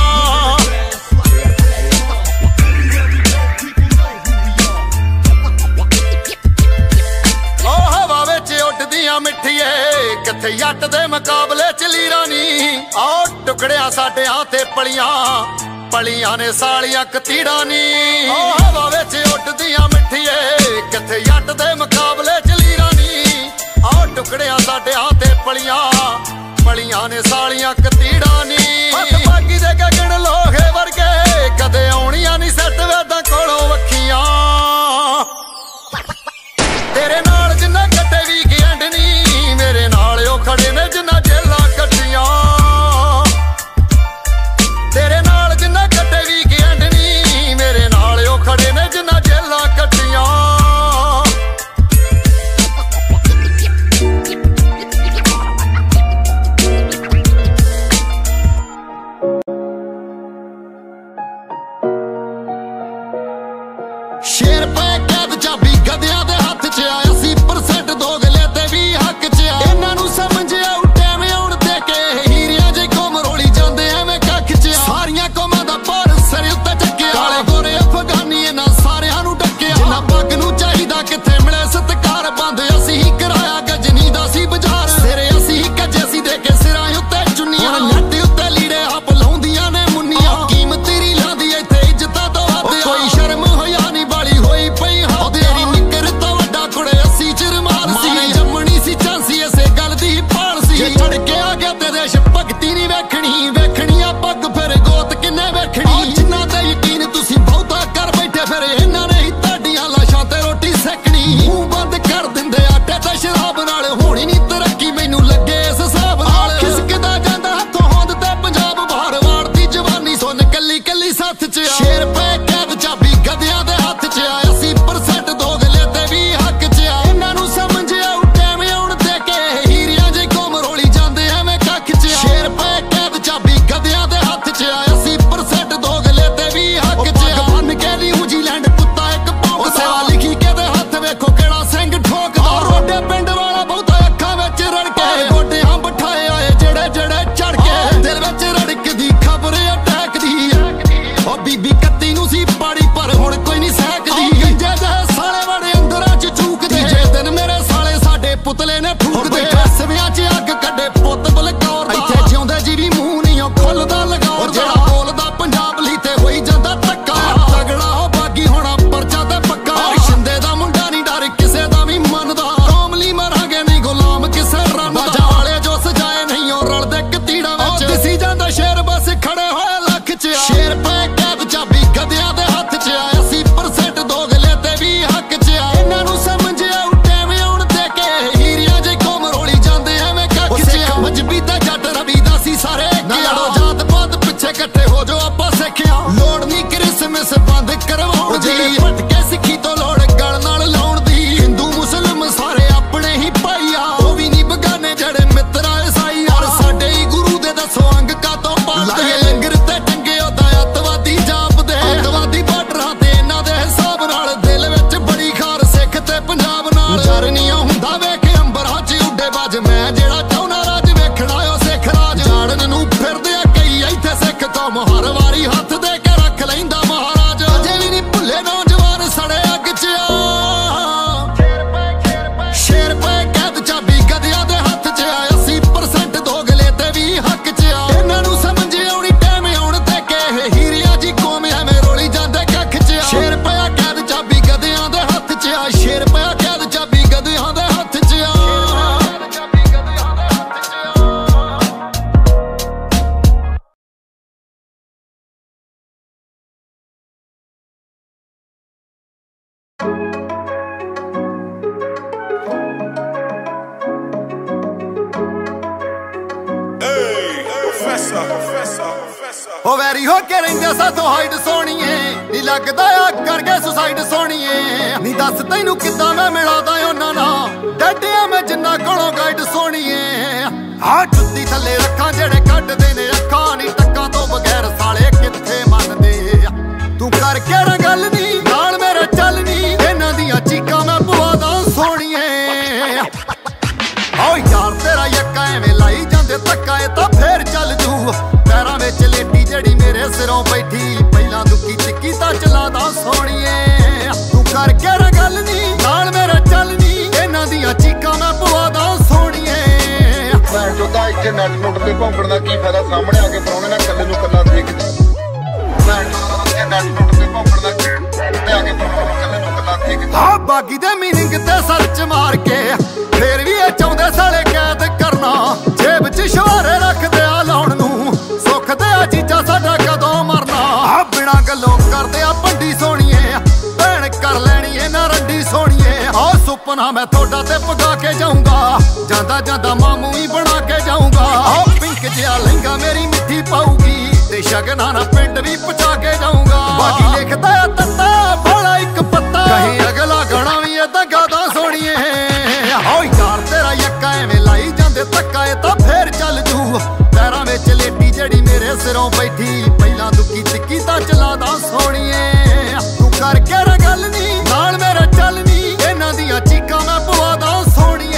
S1: ओ हवा विच उड्डदियां मिट्ठिए किथे जट दे मुकाबले च लीरा नी ओ टुकड़िया साडियां ते पलियां ने सालियां कतीड़ा नी ओ हवा विच उड्डदियां मिट्ठिए किथे जट दे मुकाबले च लीरा नी ओ टुकड़िया साडियां ते पलियां ने सालियां कतीड़ा नी बागी दे गगन लोहे वर्गे कदे आउणियां नी सैट वेदां कोलों वखियां तेरे नाल जिन्ना कट्टे भी एंड नी मेरे नाल ओ खड़े ने जिन्ना जेलां कट्टियां तेरे नाल जिन्ना कट्टे भी एंड नी मेरे नाल ओ खड़े ने जिन्ना जेलां कट्टियां शेर पे कैद चाबी गधिया दे हाथ च आया 80% दोगले ते भी हक च आ इन्हां नूं समझ आऊ टाइम आउण दे के हीरियां जे कोम रोली जांदे एवें कख च सारियां कोमां दा भार सिर उत्ते चक्किया काले गोरे अफगानी इन्हां सारियां नूं डक्किया जिन्हां पग नूं चाहीदा किथे मिले सत्कार बंद असीं ही कराया गजनी दा सी बाजार सिरे असीं ही कजे सी दे के सिरां उत्ते चुन्नियां नट उत्ते लीड़े आप लाउंदियां ने मुन्नियां कीमत तेरी लांदी इत्थे इज्जतां तो वध कोई शर्म होया नी बाली होई पई हो तेरी निकर तो वड्डा कुड़े अस्सी चिर मार सी जम्मनी सी चांसी इसे गल दी भाल सी छड़ के आ गया ते देश भगती नी वेखणिया पग फिर गोत किन्ने वेखणी जिन्ना ते यकीन तुसी बहुता कर बैठे फिर इन्हां ने ही ताडियां लाशां ते रोटी सेकणी मूंह बंद कर दिंदे आटे ते शराब नाल होणी नी तरक्की मैनू लगे इस हिसाब नाल खिसकदा जांदा हत्थों होंद ते पंजाब बाहर वाड़दी जवानी सुन कल्ली कल्ली साथ च शेर पे कैद चाबी गधिया दे हाथ च आया 80% दोगले ते भी हक च आ इन्हां नूं समझ आऊ टाइम आउण दे के हीरियां जे कोम रोली जांदे एवें कख च शेर पे कैद चाबी गधिया दे हाथ च आया 80% दोगले ते भी हक च आ बन के न्यूजीलैंड कुत्ता एक भौंकदा सेवा लिखी के दे हत्थ वेखो केड़ा सिंह ठोकदा रोडे पिंड वाला बहुता अखां विच रड़के गोडियां बिठाए आए जेड़े चढ़ के दिल विच रड़कदी खबर अटैक दी ओ बीबी कत्ती नूं सी पाड़ी पर हुण कोई नहीं सहकदी गंजे दे साले बड़े अंदरां च चूकदे जे दिन मेरे साले साडे पुतले ने ठूकदे सवियां च अग कड्डे पुੱਤ बलकौर दा इत्थे जिउंदे जी भी मूंह नहीं खुੱਲਦਾ लगाओ जेड़ा बोलदा पंजाब ली ते होई जांदा धक्का तगड़ा हो बागी होना परचा ते पक्का शिंदे दा मुंडा नहीं डर किसे दा भी मनदा कौम ली मरांगे नहीं गुलाम किसे रन दा वाले जो सजाए नहीं ओ रलदे कतीड़ा विच दिसी जांदा शेर बस खड़े होए लख च शेर पे कैद चाबी गधिया दे हाथ च आया 80% दोगले ते भी हक च आ इन्हां नूं समझ आऊ टाइम आउण दे के हीरियां जे कोम रोली जांदे एवें कख च ਉਹ ਵੈਰੀ ਹੋ ਕੇ ਰਹਿੰਦੇ ਸਾਥੋਂ ਹਾਈਡ ਸੋਣੀਏ ਨੀ ਲੱਗਦਾ ਆ ਕਰ ਗਏ ਸੁਸਾਈਡ ਸੋਣੀਏ ਨੀ ਦੱਸ ਤੈਨੂੰ ਕਿੱਦਾਂ ਮੈਂ ਮਿਲਾਦਾ ਉਹਨਾਂ ਨਾਲ ਡੱਡਿਆ ਮੈਂ ਜਿੰਨਾ ਕੋਲੋਂ ਗਾਈਡ ਸੋਣੀਏ ਆ ਜੁੱਤੀ ਥੱਲੇ ਰੱਖਾਂ ਜਿਹੜੇ ਕੱਢਦੇ ਨੇ ਅੱਖਾਂ ਨੀ ਟੱਕਾਂ ਤੋਂ ਬਗੈਰ ਸਾਲੇ ਕਿੱਥੇ ਮੰਨਦੇ ਤੂੰ ਕਰ ਕਿਹੜਾ ਗੱਲ ਨੀ ਨਾਲ ਮੇਰੇ ਚੱਲ ਨੀ ਇਹਨਾਂ ਦੀਆਂ ਚੀਕਾਂ ਮੈਂ ਪਵਾਦਾ ਸੋਣੀਏ ਓ ਯਾਰ ਤੇਰਾ ਯੱਕਾ ਐਵੇਂ ਲਾਈ ਜਾਂਦੇ ਧੱਕਾ ਇਹ ਤਾਂ ਫੇਰ ਚੱਲ ਜੂ ਪੈਰਾਂ ਵਿੱਚ ਲੇਟੀ ਜਿਹੜੀ ਮੇਰੇ ਸਿਰੋਂ ਬੈਠੀ ਪਹਿਲਾਂ ਦੁੱਕੀ ਟਿੱਕੀ ਤਾਂ ਚਲਾਦਾ ਸੋਣੀਏ ਤੂੰ ਕਰ ਕਿਹੜਾ ਗੱਲ ਨੀ ਨਾਲ ਮੇਰਾ ਚੱਲ ਨੀ ਇਹਨਾਂ ਦੀਆਂ ਚੀਕਾਂ ਮੈਂ ਪਵਾਦਾ ਸੋਣੀਏ
S4: ਮੈਂ ਚੋਦਾ ਇੱਥੇ ਨੱਟ ਨੁੱਟ ਤੇ ਭੌਂਕਣ ਦਾ ਕੀ ਫਾਇਦਾ ਸਾਹਮਣੇ ਆ ਕੇ ਪ੍ਰਾਹੁਣੇ ਨਾਲ ਕੱਲੇ ਨੂੰ ਕੱਲਾ ਦੇਖਦੇ ਮੈਂ ਚੋਦਾ ਇੱਥੇ ਨੱਟ ਨੁੱਟ ਤੇ ਭੌਂਕਣ ਦਾ ਤੇ ਆ ਕੇ ਪ੍ਰਾਹੁਣੇ ਨਾਲ ਕੱਲੇ ਨੂੰ ਕੱਲਾ ਦੇਖਦੇ
S1: ਆ ਬਾਗੀ ਦੇ ਮੀਨਿੰਗ ਤੇ ਸਰਚ ਮਾਰ ਕੇ ਫੇਰ ਵੀ ਇਹ ਚਾਹੁੰਦੇ ਸਾਲੇ ਕੈਦ ਕਰਨਾ ਜੇਬ 'ਚ ਸ਼ਵਾਰੇ ਰੱਖਦੇ ਆ ਲਾਉਣ ਨੂੰ ਸੁੱਖ ਤੇ ਆ ਜੀਜਾ ਸਾਡਾ ਕਦੋਂ ਮਰਨਾ ਆ ਬਿਨਾ ਗੱਲੋਂ ਕਰਦੇ ਆ ਭੰਡੀ ਸੋਣੀਏ ਭੈਣ ਕਰ ਲੈਣੀ ਏ ਨਾ ਰੰਡੀ ਸੋਣੀਏ ਆ ਸੁਪਨਾ ਮੈਂ ਤੁਹਾਡਾ ਤੇ ਪਗਾ ਕੇ ਜਾਊਂਗਾ ਜਾਂਦਾ ਜਾਂਦਾ ਮਾਮੂ ਹੀ ਬਣਾ ਕੇ ਜਾਊਂਗਾ ਆ ਪਿੰਕ ਜਿਹਾ ਲਹਿੰਗਾ ਮੇਰੀ ਮਿੱਠੀ ਪਾਊਗੀ ਤੇ ਸ਼ਗਨਾਂ ਨਾਲ ਪਿੰਡ ਵੀ ਪਹੁੰਚਾ ਕੇ ਜਾਊਂਗਾ ਬਾਕੀ ਲਿਖਦਾ ਆ ਤੱਤਾ ਬੜਾ ਇੱਕ ਪੱਤਾ ਕਹੀਂ ਅਗਲਾ ਗਾਣਾ ਵੀ ਏਦਾਂ ਗਾਦਾ ਸੋਣੀਏ ਓ ਯਾਰ ਤੇਰਾ ਯੱਕਾ ਐਵੇਂ ਲਾਈ ਜਾਂਦੇ ਧੱਕਾ ਇਹ ਤਾਂ ਫੇਰ ਚੱਲ ਜੂ ਪੈਰਾਂ ਵਿੱਚ ਲੇਟੀ ਜਿਹੜੀ ਮੇਰੇ ਸਿਰੋਂ ਬੈਠੀ ਪਹਿਲਾਂ ਦੁੱਕੀ ਟਿੱਕੀ ਤਾਂ ਚਲਾਦਾ ਸੋਣੀਏ ਤੂੰ ਕਰ ਕਿਹੜਾ ਗੱਲ ਨੀ ਨਾਲ ਮੇਰਾ ਚੱਲ ਨੀ ਇਹਨਾਂ ਦੀਆਂ ਚੀਕਾਂ ਮੈਂ ਪਵਾਦਾ ਸੋਣੀਏ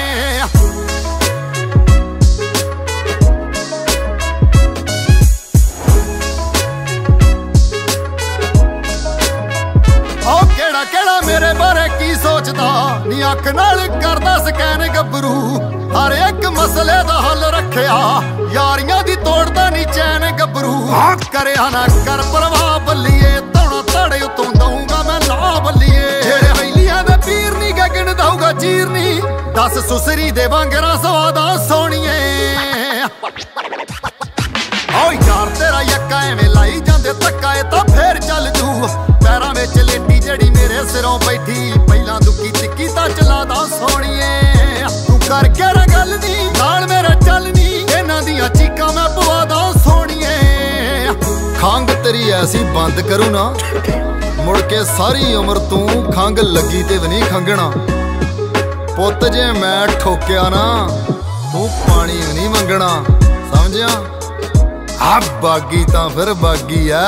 S1: ਕਿਹੜਾ ਮੇਰੇ ਬਾਰੇ ਕੀ ਸੋਚਦਾ ਨੀ ਅੱਖ ਨਾਲ ਕਰਦਾ ਸਕੈਨ ਗੱਭਰੂ ਹਰ ਇੱਕ ਮਸਲੇ ਦਾ ਹੱਲ ਰੱਖਿਆ ਯਾਰੀਆਂ ਦੀ ਤੋੜਦਾ ਨੀ ਚੈਨ ਗੱਭਰੂ ਕਰਿਆ ਨਾ ਕਰ ਪਰਵਾਹ ਬੱਲੀਏ ਧੌਣਾ ਧੜੇ ਉਤੋਂ ਦਊਂਗਾ ਮੈਂ ਲਾ ਬੱਲੀਏ ਜਿਹੜੇ ਵੈਲੀਆਂ ਦੇ ਪੀਰ ਨੀ ਗਗਨ ਦਊਗਾ ਚੀਰ ਨੀ ਦੱਸ ਸੁਸਰੀ ਦੇ ਵਾਂਗਰਾ ਸਵਾਦਾ ਸੋਣੀਏ ਓ ਯਾਰ ਤੇਰਾ ਯੱਕਾ ਐਵੇਂ ਲਾਈ ਜਾਂਦੇ ਧੱਕਾ ਇਹ ਤਾਂ ਫੇਰ ਚੱਲ ਜੂ ਪੈਰਾਂ ਵਿੱਚ ਲੇਟੀ ਜਿਹੜੀ ਮੇਰੇ ਸਿਰੋਂ ਬੈਠੀ ਪਹਿਲਾਂ ਦੁੱਕੀ ਟਿੱਕੀ ਤਾਂ ਚਲਾਦਾ ਸੋਣੀਏ ਤੂੰ ਕਰ ਕਿਹੜਾ ਗੱਲ ਨੀ ਨਾਲ ਮੇਰਾ ਚੱਲ ਨੀ ਇਹਨਾਂ ਦੀਆਂ ਚੀਕਾਂ ਮੈਂ ਪਵਾਦਾ ਸੋਣੀਏ ਖੰਗ ਤੇਰੀ ਐਸੀ ਬੰਦ ਕਰੂ ਨਾ ਮੁੜ ਕੇ ਸਾਰੀ ਉਮਰ ਤੂੰ ਖੰਗ ਲੱਗੀ ਤੇ ਵੀ ਨਹੀਂ ਖੰਗਣਾ ਪੁੱਤ ਜੇ ਮੈਂ ਠੋਕਿਆ ਨਾ ਤੂੰ ਪਾਣੀ ਵੀ ਨਹੀਂ ਮੰਗਣਾ ਸਮਝਿਆ ਆ ਬਾਗੀ ਤਾਂ ਫਿਰ ਬਾਗੀ ਆ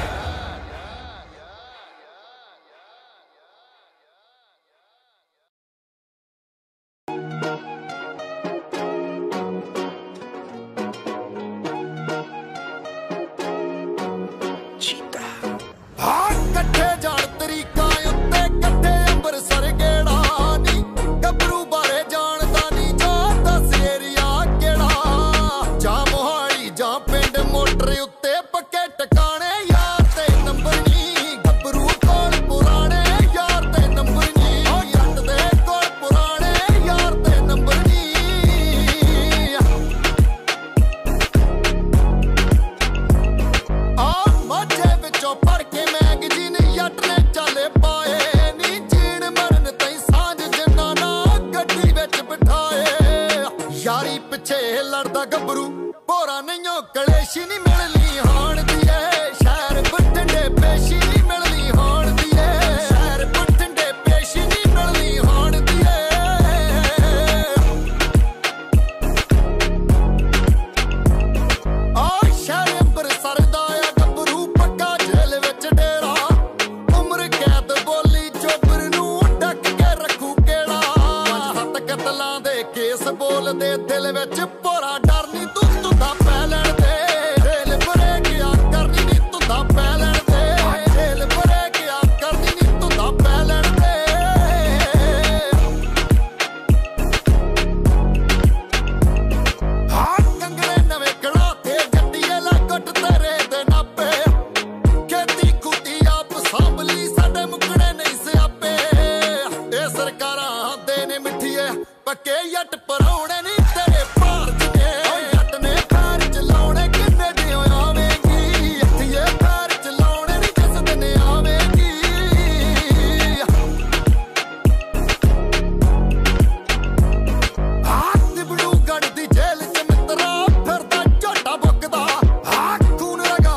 S1: ਕੱਠੇ ਜਾਣ ਤਰੀਕਾਂ ਉੱਤੇ ਕੱਠੇ ਅੰਬਰਸਰ ਗੇੜਾ ਨੀ ਗੱਭਰੂ ਬਾਰੇ ਜਾਣਦਾ ਨੀ ਜਾਂ ਦੱਸ ਏਰੀਆ ਕਿਹੜਾ ਜਾਂ ਮੋਹਾਲੀ ਜਾਂ ਪਿੰਡ ਮੋਟਰ ਉੱਤੇ ਪੱਕੇ ਟਿਕਾਣੇ ਯਾਰ ਤੇ ਨੰਬਰ ਨੀ ਗੱਭਰੂ ਕੋਲ ਪੁਰਾਣੇ ਯਾਰ ਤੇ ਨੰਬਰ ਨੀ ਓ ਜੱਟ ਦੇ ਕੋਲ ਪੁਰਾਣੇ ਯਾਰ ਤੇ ਨੰਬਰ ਨੀ ਆ ਮਾਝੇ ਵਿੱਚੋਂ ਪੜ ਕੇ ਮੈਗਜ਼ੀਨ ਜੱਟ ਨੇ ਚਾਲੇ ਪਾਏ ਨੀ ਜੀਣ ਮਰਨ ਤਈ ਸਾਂਝ ਜਿੰਨਾ ਨਾ ਗੱਡੀ ਵਿੱਚ ਬਿਠਾਏ ਯਾਰੀ ਪਿੱਛੇ ਲੜਦਾ ਗੱਭਰੂ ਭੋਰਾ ਨਹੀਂਓ ਕਲੇਸ਼ੀ ਨੀ ਮਿਲਣੀ ਹਾਣ ਦੀ ਏ ਸ਼ਹਿਰ ਬਠਿੰਡੇ ਪੇਸ਼ੀ ਨੀ ਮਿਲਣੀ ਹਾਣ ਦੀ ਏ ਸ਼ਹਿਰ ਬਠਿੰਡੇ ਪੇਸ਼ੀ ਨੀ ਮਿਲਣੀ ਹਾਣ ਦੀ ਏ ਆ ਸ਼ਹਿਰ ਅੰਬਰਸਰ ਦਾ ਆ ਗੱਭਰੂ ਪੱਕਾ ਜੇਲ੍ਹ ਵਿੱਚ ਡੇਰਾ ਉਮਰ ਕੈਦ ਬੋਲੀ ਚੋਬਰ ਨੂੰ ਡੱਕ ਕੇ ਰੱਖੂ ਕਿਹੜਾ 5-7 ਕਤਲਾਂ ਦੇ ਕੇਸ ਬੋਲਦੇ ਦਿਲ ਵਿੱਚ ਭੋਰਾ ਡਰ ਨੀ ਤੂੰ ਤੁੰਦਾ ਪੈ ਲੈਣ ਦੇ ਢੇਲ ਭਰੇ ਗਿਆ ਕਰਨੀ ਨੀ ਤੁੰਦਾ ਪੈ ਲੈਣ ਦੇ ਢੇਲ ਭਰੇ ਗਿਆ ਕਰਨੀ ਨੀ ਤੁੰਦਾ ਪੈ ਲੈਣ ਦੇ ਹਾਂ ਕੰਗਣੇ ਨਵੇਂ ਕੜਾ ਤੇ ਜੱਟੀਏ ਲਾ ਗੁੱਟ ਤੇਰੇ ਦੇ ਨਾਪੇ ਖੇਤੀ ਖੁੱਦੀ ਆਪ ਸਾਂਭ ਲਈ ਸਾਡੇ ਮੁਕੜੇ ਨਹੀਂ ਸਿਆਪੇ ਇਹ ਸਰਕਾਰਾਂ ਦੇ ਨੇ ਮਿੱਠੀਏ ਪੱਕੇ ਜੱਟ ਪਰੌਣੇ ਨੀ ਤੇਰੇ ਭਾਰ ਜਿਨੇ ਓ ਜੱਟ ਨੇ ਪੈਰ ਚਲਾਉਣੇ ਕਿੰਨੇ ਦਿਓ ਆਵੇਂਗੀ ਇੱਥੇ ਪੈਰ ਚਲਾਉਣੇ ਨੀ ਜਿਸ ਦਿਨ ਆਵੇਂਗੀ ਦੀ ਬੜੂ ਗੜ ਦੀ ਜੇਲ੍ਹ ਚ ਮਿੱਤਰਾ ਫਿਰਦਾ ਝੋਟਾ ਬੁੱਕਦਾ ਖੂਨ ਰਗਾ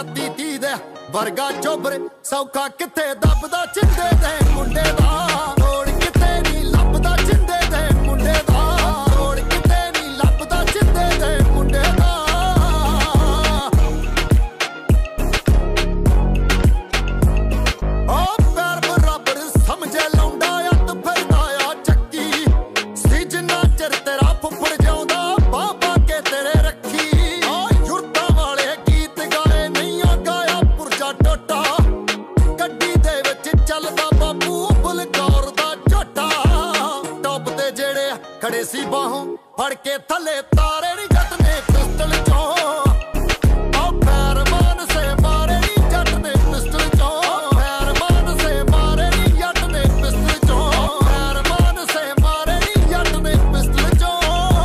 S1: 36 30 ਦੇ ਵਰਗਾ ਚੋਬਰ ਸੌਖਾ ਕਿੱਥੇ ਦੱਬਦਾ ਚਿੰਦੇ ਦੇ ਮੁੰਡੇ ਦਾ ਤੋੜ ਕਿਤੇ ਨਹੀਂ ਲੱਭਦਾ ਚਿੰਦੇ ਦੇ ਮੁੰਡੇ ਦਾ ਤੋੜ ਕਿਤੇ ਨਹੀਂ ਲੱਭਦਾ ਚਿੰਦੇ ਦੇ ਮੁੰਡੇ ਦਾ खड़े सी बाहों फड़ के थले तारे नी जट ने पिस्टल चों पैरवान से मारे नी जट ने पिस्टल चों पैरवान से मारे नी जट ने पिस्टल चों पैरवान से मारे नी जट ने पिस्टल चों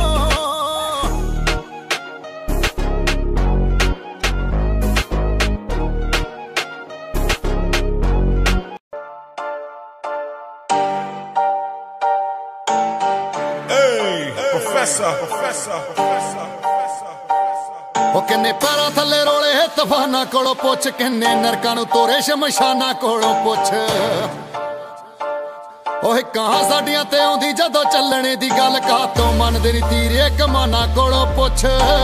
S1: ਉਹ ਕਿੰਨੇ ਪੈਰਾਂ ਥੱਲੇ ਰੋਲੇ ਤੂਫਾਨਾਂ ਕੋਲੋਂ ਪੁੱਛ ਕਿੰਨੇ ਨਰਕਾਂ ਨੂੰ ਤੋਰੇ ਸ਼ਮਸ਼ਾਨਾਂ ਕੋਲੋਂ ਪੁੱਛ ਓਏ ਕਹਾਂ ਸਾਡੀਆਂ ਤੇ ਆਉਂਦੀ ਜਦੋਂ ਚੱਲਣੇ ਦੀ ਗੱਲ ਕਾਤੋਂ ਮੰਨਦੇ ਨੀ ਤੀਰੇ ਕਮਾਨਾਂ ਕੋਲੋਂ ਪੁੱਛ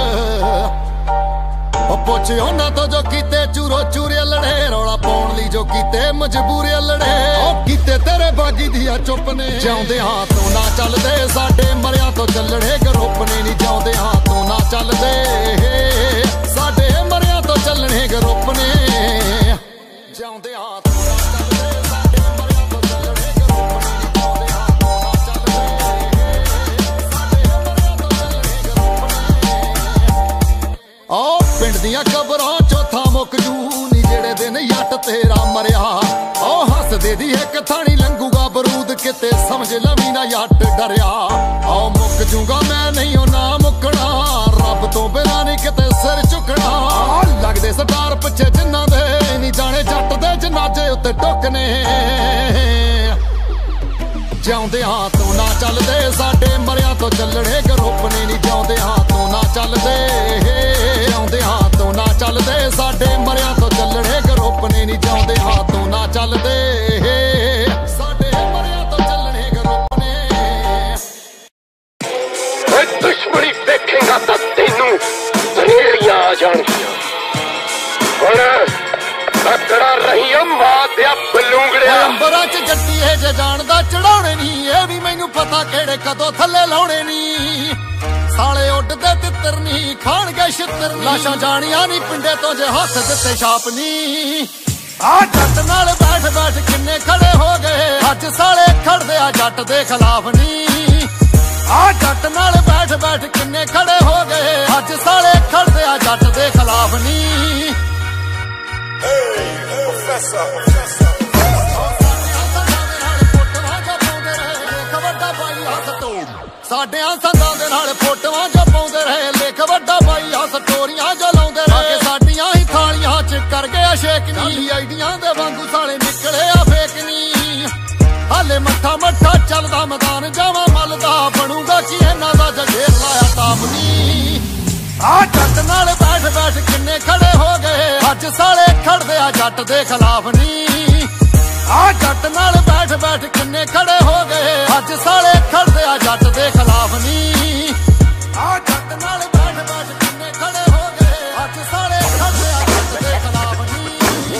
S1: ਉਹ ਪੁੱਛ ਉਹਨਾਂ ਤੋਂ ਜੋ ਕੀਤੇ ਚੂਰੋ ਚੂਰੇ ਲੜੇ ਰੌਲਾ ਪਾਉਣ ਲਈ ਜੋ ਕੀਤੇ ਮਜਬੂਰੇ ਲੜੇ ਉਹ ਕੀਤੇ ਤੇਰੇ ਬਾਗੀ ਦੀਆਂ ਚੁੱਪ ਨੇ ਜਿਉਂਦੇ ਹਾਂ ਤੂੰ ਨਾ ਚੱਲਦੇ ਸਾਡੇ ਮਰਿਆਂ ਤੋਂ ਚੱਲਣੇ ਗਰੁੱਪ ਨੇ ਨਹੀਂ ਜਿਉਂਦੇ ਹਾਂ ਤੂੰ ਨਾ ਚੱਲਦੇ ਸਾਡੇ ਮਰਿਆਂ ਤੋਂ ਚੱਲਣੇ ਗਰੁੱਪ ਨੇ ਜਿਉਂਦੇ ਹਾਂ ਤੂੰ ਨਾ ਚੱਲਦੇ ਸਾਡੇ ਮਰਿਆਂ ਤੋਂ ਚੱਲਣੇ ਗਰੁੱਪ ਨੇ ਨਹੀਂ ਜਿਉਂਦੇ ਹਾਂ ਤੂੰ ਨਾ ਚੱਲਦੇ ਸਾਡੇ ਮਰਿਆਂ ਤੋਂ ਚੱਲਣੇ ਗਰੁੱਪ ਨੇ ਓ ਪਿੰਡ ਦੀਆਂ ਕਬਰਾਂ ਚੌਥਾ ਮੁੱਕ ਜੂ ਨੀ ਜਿਹੜੇ ਦਿਨ ਜੱਟ ਤੇਰਾ ਮਰਿਆ ਓ ਹੱਸਦੇ ਦੀ ਇੱਕ ਥਾਣੀ ਲੰਗੂਗਾ ਬਰੂਦ ਕਿਤੇ ਸਮਝ ਲਵੀ ਨਾ ਜੱਟ ਡਰਿਆ ਓ ਮੁੱਕ ਜੂਗਾ ਮੈਂ ਨਹੀਂ ਉਹ ਨਾ ਮੁੱਕਣਾ ਰੱਬ ਤੋਂ ਬਿਨਾਂ ਨਹੀਂ ਕਿਤੇ ਸਿਰ ਝੁਕਣਾ ਲੱਗਦੇ ਸਟਾਰ ਪਿੱਛੇ ਜਿੰਨਾਂ ਦੇ ਨਹੀਂ ਜਾਣੇ ਜੱਟ ਦੇ ਜਨਾਜੇ ਉੱਤੇ ਟੁੱਕਨੇ ਜਿਉਂਦੇ ਹਾਂ ਤੂੰ ਨਾ ਚੱਲਦੇ ਸਾਡੇ ਮਰਿਆਂ ਤੋਂ ਚੱਲਣੇ ਗਰੁੱਪ ਨੇ ਨਹੀਂ ਜਿਉਂਦੇ ਹਾਂ ਤੂੰ ਨਾ ਚੱਲਦੇ ਜਿਉਂਦੇ ਹਾਂ ਤੂੰ ਨਾ ਚੱਲਦੇ ਸਾਡੇ ਮਰਿਆਂ ਤੋਂ ਚੱਲਣੇ ਗਰੁੱਪ ਨੇ ਨਹੀਂ ਜਿਉਂਦੇ ਹਾਂ ਤੂੰ ਨਾ ਚੱਲਦੇ ਸਾਡੇ ਮਰਿਆਂ ਤੋਂ ਚੱਲਣੇ ਗਰੁੱਪ ਨੇ
S6: ਓਏ ਦੁਸ਼ਮਣੀ ਵੇਖੇਗਾ ਤਾਂ ਤੈਨੂੰ ਦਰੇੜੀਆਂ ਆ ਜਾਣਗੀਆਂ ਹੁਣ ਤਕੜਾ ਰਹੀ ਮਾਂ ਤੇ ਬਲੂੰਗੜਿਆ
S1: ਅੰਬਰਾਂ ਚ ਜੱਟੀ ਇਹ ਜੇ ਜਾਣਦਾ ਚੜਾਉਣੇ ਨਹੀਂ ਇਹ ਵੀ ਮੈਨੂੰ ਪਤਾ ਕਿਹੜੇ ਕਦੋਂ ਥੱਲੇ ਲਾਉਣੇ ਨਹੀਂ ਸਾਲੇ ਉੱਡਦੇ ਤਿੱਤਰ ਨਹੀਂ ਖਾਣਗੇ ਛਿੱਤਰ ਲਾਸ਼ਾਂ ਜਾਣੀਆਂ ਨਹੀਂ ਪਿੰਡੇ ਤੋਂ ਜੇ ਹੱਥ ਦਿੱਤੇ ਛਾਪ ਨਹੀਂ ਆ ਜੱਟ ਨਾਲ ਬੈਠ ਬੈਠ ਕਿੰਨੇ ਖੜੇ ਹੋ ਗਏ ਅੱਜ ਸਾਲੇ ਖੜਦੇ ਆ ਜੱਟ ਦੇ ਖਿਲਾਫ ਨਹੀਂ ਆ ਜੱਟ ਨਾਲ ਬੈਠ ਬੈਠ ਕਿੰਨੇ ਖੜੇ ਹੋ ਗਏ ਅੱਜ ਸਾਲੇ ਖੜਦੇ ਆ ਜੱਟ ਦੇ ਖਿਲਾਫ ਨਹੀਂ ਸਾਡਿਆਂ ਸੰਦਾਂ ਦੇ ਨਾਲ ਫੋਟੋਆਂ ਜੋ ਪਾਉਂਦੇ ਰਹੇ ਲਿਖ ਵੱਡਾ ਬਾਈ ਆ ਸਟੋਰੀਆਂ ਜੋ ਲਾਉਂਦੇ ਰਹੇ ਸਾਡੀਆਂ ਹੀ ਥਾਲੀਆਂ ਚ ਕਰ ਗਿਆ ਸ਼ੇਕ ਨੀ ਆਈਡੀਆਂ ਦੇ ਵਾਂਗੂ ਸਾਲੇ ਨਿਕਲੇ ਆ ਫੇਕ ਨੀ ਹਾਲੇ ਮੱਠਾ ਮੱਠਾ ਚੱਲਦਾ ਮੈਦਾਨ ਜਾਵਾਂ ਮੱਲਦਾ ਬਣੂਗਾ ਕੀ ਇਹਨਾਂ ਦਾ ਜਗੇਰ ਲਾਇਆ ਤਾਪ ਨੀ ਆ ਜੱਟ ਨਾਲ ਬੈਠ ਬੈਠ ਕਿੰਨੇ ਖੜੇ ਹੋ ਗਏ ਅੱਜ ਸਾਲੇ ਖੜਦੇ ਆ ਜੱਟ ਦੇ ਖਿਲਾਫ ਨੀ ਆ ਜੱਟ ਨਾਲ ਬੈਠ ਬੈਠ ਕਿੰਨੇ ਖੜੇ ਹੋ ਗਏ ਅੱਜ ਸਾਲੇ ਖੜਦੇ ਆ ਜੱਟ ਦੇ ਖਿਲਾਫ ਨੀ ਆ ਜੱਟ ਨਾਲ ਬੈਠ ਬੈਠ ਕਿੰਨੇ ਖੜੇ ਹੋ ਗਏ ਅੱਜ ਸਾਲੇ ਖੜਦੇ ਆ ਜੱਟ ਦੇ ਖਿਲਾਫ ਨੀ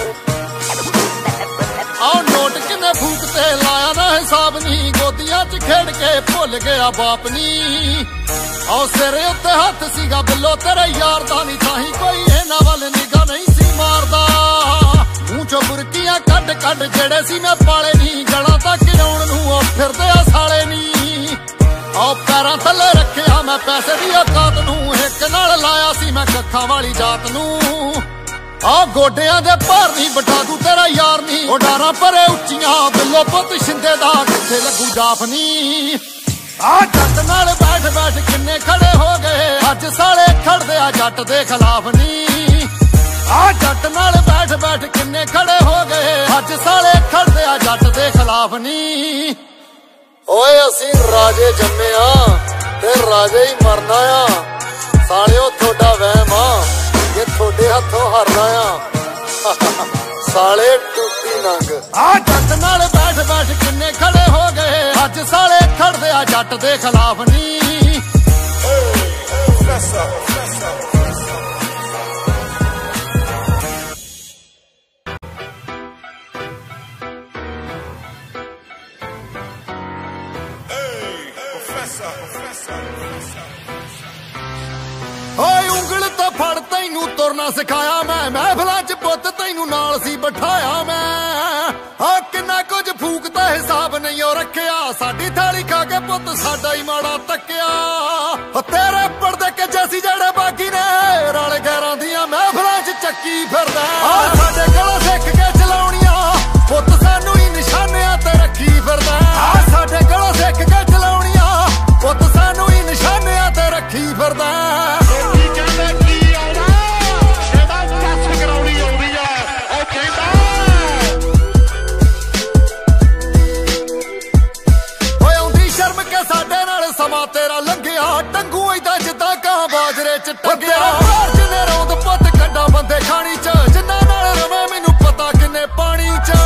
S1: ਆ ਨੋਟ ਕਿੰਨੇ ਫੂਕ ਤੇ ਲਾਇਆ ਨਾ ਹਿਸਾਬ ਨੀ ਗੋਦੀਆਂ 'ਚ ਖੇਡ ਕੇ ਭੁੱਲ ਗਿਆ ਬਾਪ ਨੀ ਆ ਸਿਰੇ ਉੱਤੇ ਹੱਥ ਸੀਗਾ ਬਿੱਲੋ ਤੇਰੇ ਯਾਰ ਦਾ ਨੀ ਤਾਹੀਂ ਕੋਈ ਇਹਨਾਂ ਵੱਲ ਨਿਗਾਹ ਨਹੀਂ ਸੀ ਮਾਰਦਾ ਮੂੰਹ ਚੋਂ ਬੁਰਕੀਆਂ ਕੱਢ ਕੱਢ ਜਿਹੜੇ ਸੀ ਮੈਂ ਪਾਲੇ ਨੀ ਗਲਾਂ ਤੱਕ ਆਉਣ ਨੂੰ ਉਹ ਫਿਰਦੇ ਆ ਸਾਲੇ ਨੀ ਆ ਪੈਰਾਂ ਥੱਲੇ ਰੱਖਿਆ ਮੈਂ ਪੈਸੇ ਦੀ ਔਕਾਤ ਨੂੰ ਇੱਕ ਨਾਲ ਲਾਇਆ ਸੀ ਮੈਂ ਕੱਖਾਂ ਵਾਲੀ ਜਾਤ ਨੂੰ ਆ ਗੋਡਿਆਂ ਦੇ ਭਾਰ ਨਹੀਂ ਬਿਠਾ ਦੂ ਤੇਰਾ ਯਾਰ ਨੀ ਉਹ ਡਾਰਾਂ ਪਰੇ ਉੱਚੀਆਂ ਬਿੱਲੋ ਪੁੱਤ ਸ਼ਿੰਦੇ ਦਾ ਕਿੱਥੇ ਲੱਗੂ ਜਾਫ ਨੀ ਆ ਜੱਟ ਨਾਲ ਬੈਠ ਬੈਠ ਕਿੰਨੇ ਖੜੇ ਹੋ ਗਏ ਅੱਜ ਸਾਲੇ ਖੜਦੇ ਆ ਜੱਟ ਦੇ ਖਿਲਾਫ ਨੀ ਆ ਜੱਟ ਨਾਲ ਬੈਠ ਬੈਠ ਕਿੰਨੇ ਖੜੇ ਹੋ ਗਏ ਅੱਜ ਸਾਲੇ ਖੜਦੇ ਆ ਜੱਟ ਦੇ ਖਿਲਾਫ ਨੀ ਓਏ ਅਸੀਂ ਰਾਜੇ ਜੰਮੇ ਆ ਤੇ ਰਾਜੇ ਹੀ ਮਰਨਾ ਆ ਸਾਲਿਓ ਤੁਹਾਡਾ ਵਹਿਮ ਆ ये थोड़े हाथों हारना साले टूटी नंग आ जट नाल बैठ बैठ किन्ने खड़े हो गए अज साले खड़दे आ जट दे खिलाफ नी ਉਂਗਲ ਤਾਂ ਫੜ ਤੈਨੂੰ ਤੁਰਨਾ ਸਿਖਾਇਆ ਮੈਂ ਮਹਿਫਲਾਂ 'ਚ ਪੁੱਤ ਤੈਨੂੰ ਨਾਲ ਸੀ ਬਿਠਾਇਆ ਮੈਂ ਆ ਕਿੰਨਾ ਕੁਝ ਫੂਕਦਾ ਹਿਸਾਬ ਨਹੀਂ ਉਹ ਰੱਖਿਆ ਸਾਡੀ ਥਾਲੀ ਖਾ ਕੇ ਪੁੱਤ ਸਾਡਾ ਹੀ ਮਾੜਾ ਤੱਕਿਆ ਤੇਰੇ ਪਰਦੇ ਕੇ ਜੈਸੀ ਜਿਹੜੇ ਬਾਗੀ ਨੇ ਰਲ ਗੈਰਾਂ ਦੀਆਂ ਮਹਿਫਲਾਂ 'ਚ ਚੱਕੀ ਫਿਰਦਾ ਆ ਸਾਡੇ ਕੋਲੋਂ ਸਿੱਖ ਕੇ ਚਲਾਉਣੀਆਂ ਪੁੱਤ ਸਾਨੂੰ ਹੀ ਨਿਸ਼ਾਨਿਆਂ ਤੇ ਰੱਖੀ ਫਿਰਦਾ ਆ ਸਾਡੇ ਕੋਲੋਂ ਸਿੱਖ ਕੇ ਚਲਾਉਣੀਆਂ ਪੁੱਤ ਸਾਨੂੰ ਹੀ ਨਿਸ਼ਾਨਿਆਂ ਤੇ ਰੱਖੀ ਫਿਰਦਾ ਸਮਾਂ ਤੇਰਾ ਲੰਘਿਆ ਟੰਗੂ ਏਦਾਂ ਜਿੱਦਾਂ ਕਾਂ ਬਾਜਰੇ ਚ ਟੰਗਿਆ ਜਿੰਨੇ ਰੌਂਦ ਪੁੱਤ ਕੱਢਾ ਬੰਦੇ ਖਾਣੀ ਚ ਜਿੰਨਾ ਨਾਲ ਰਵੇਂ ਮੈਨੂੰ ਪਤਾ ਕਿੰਨੇ ਪਾਣੀ ਚ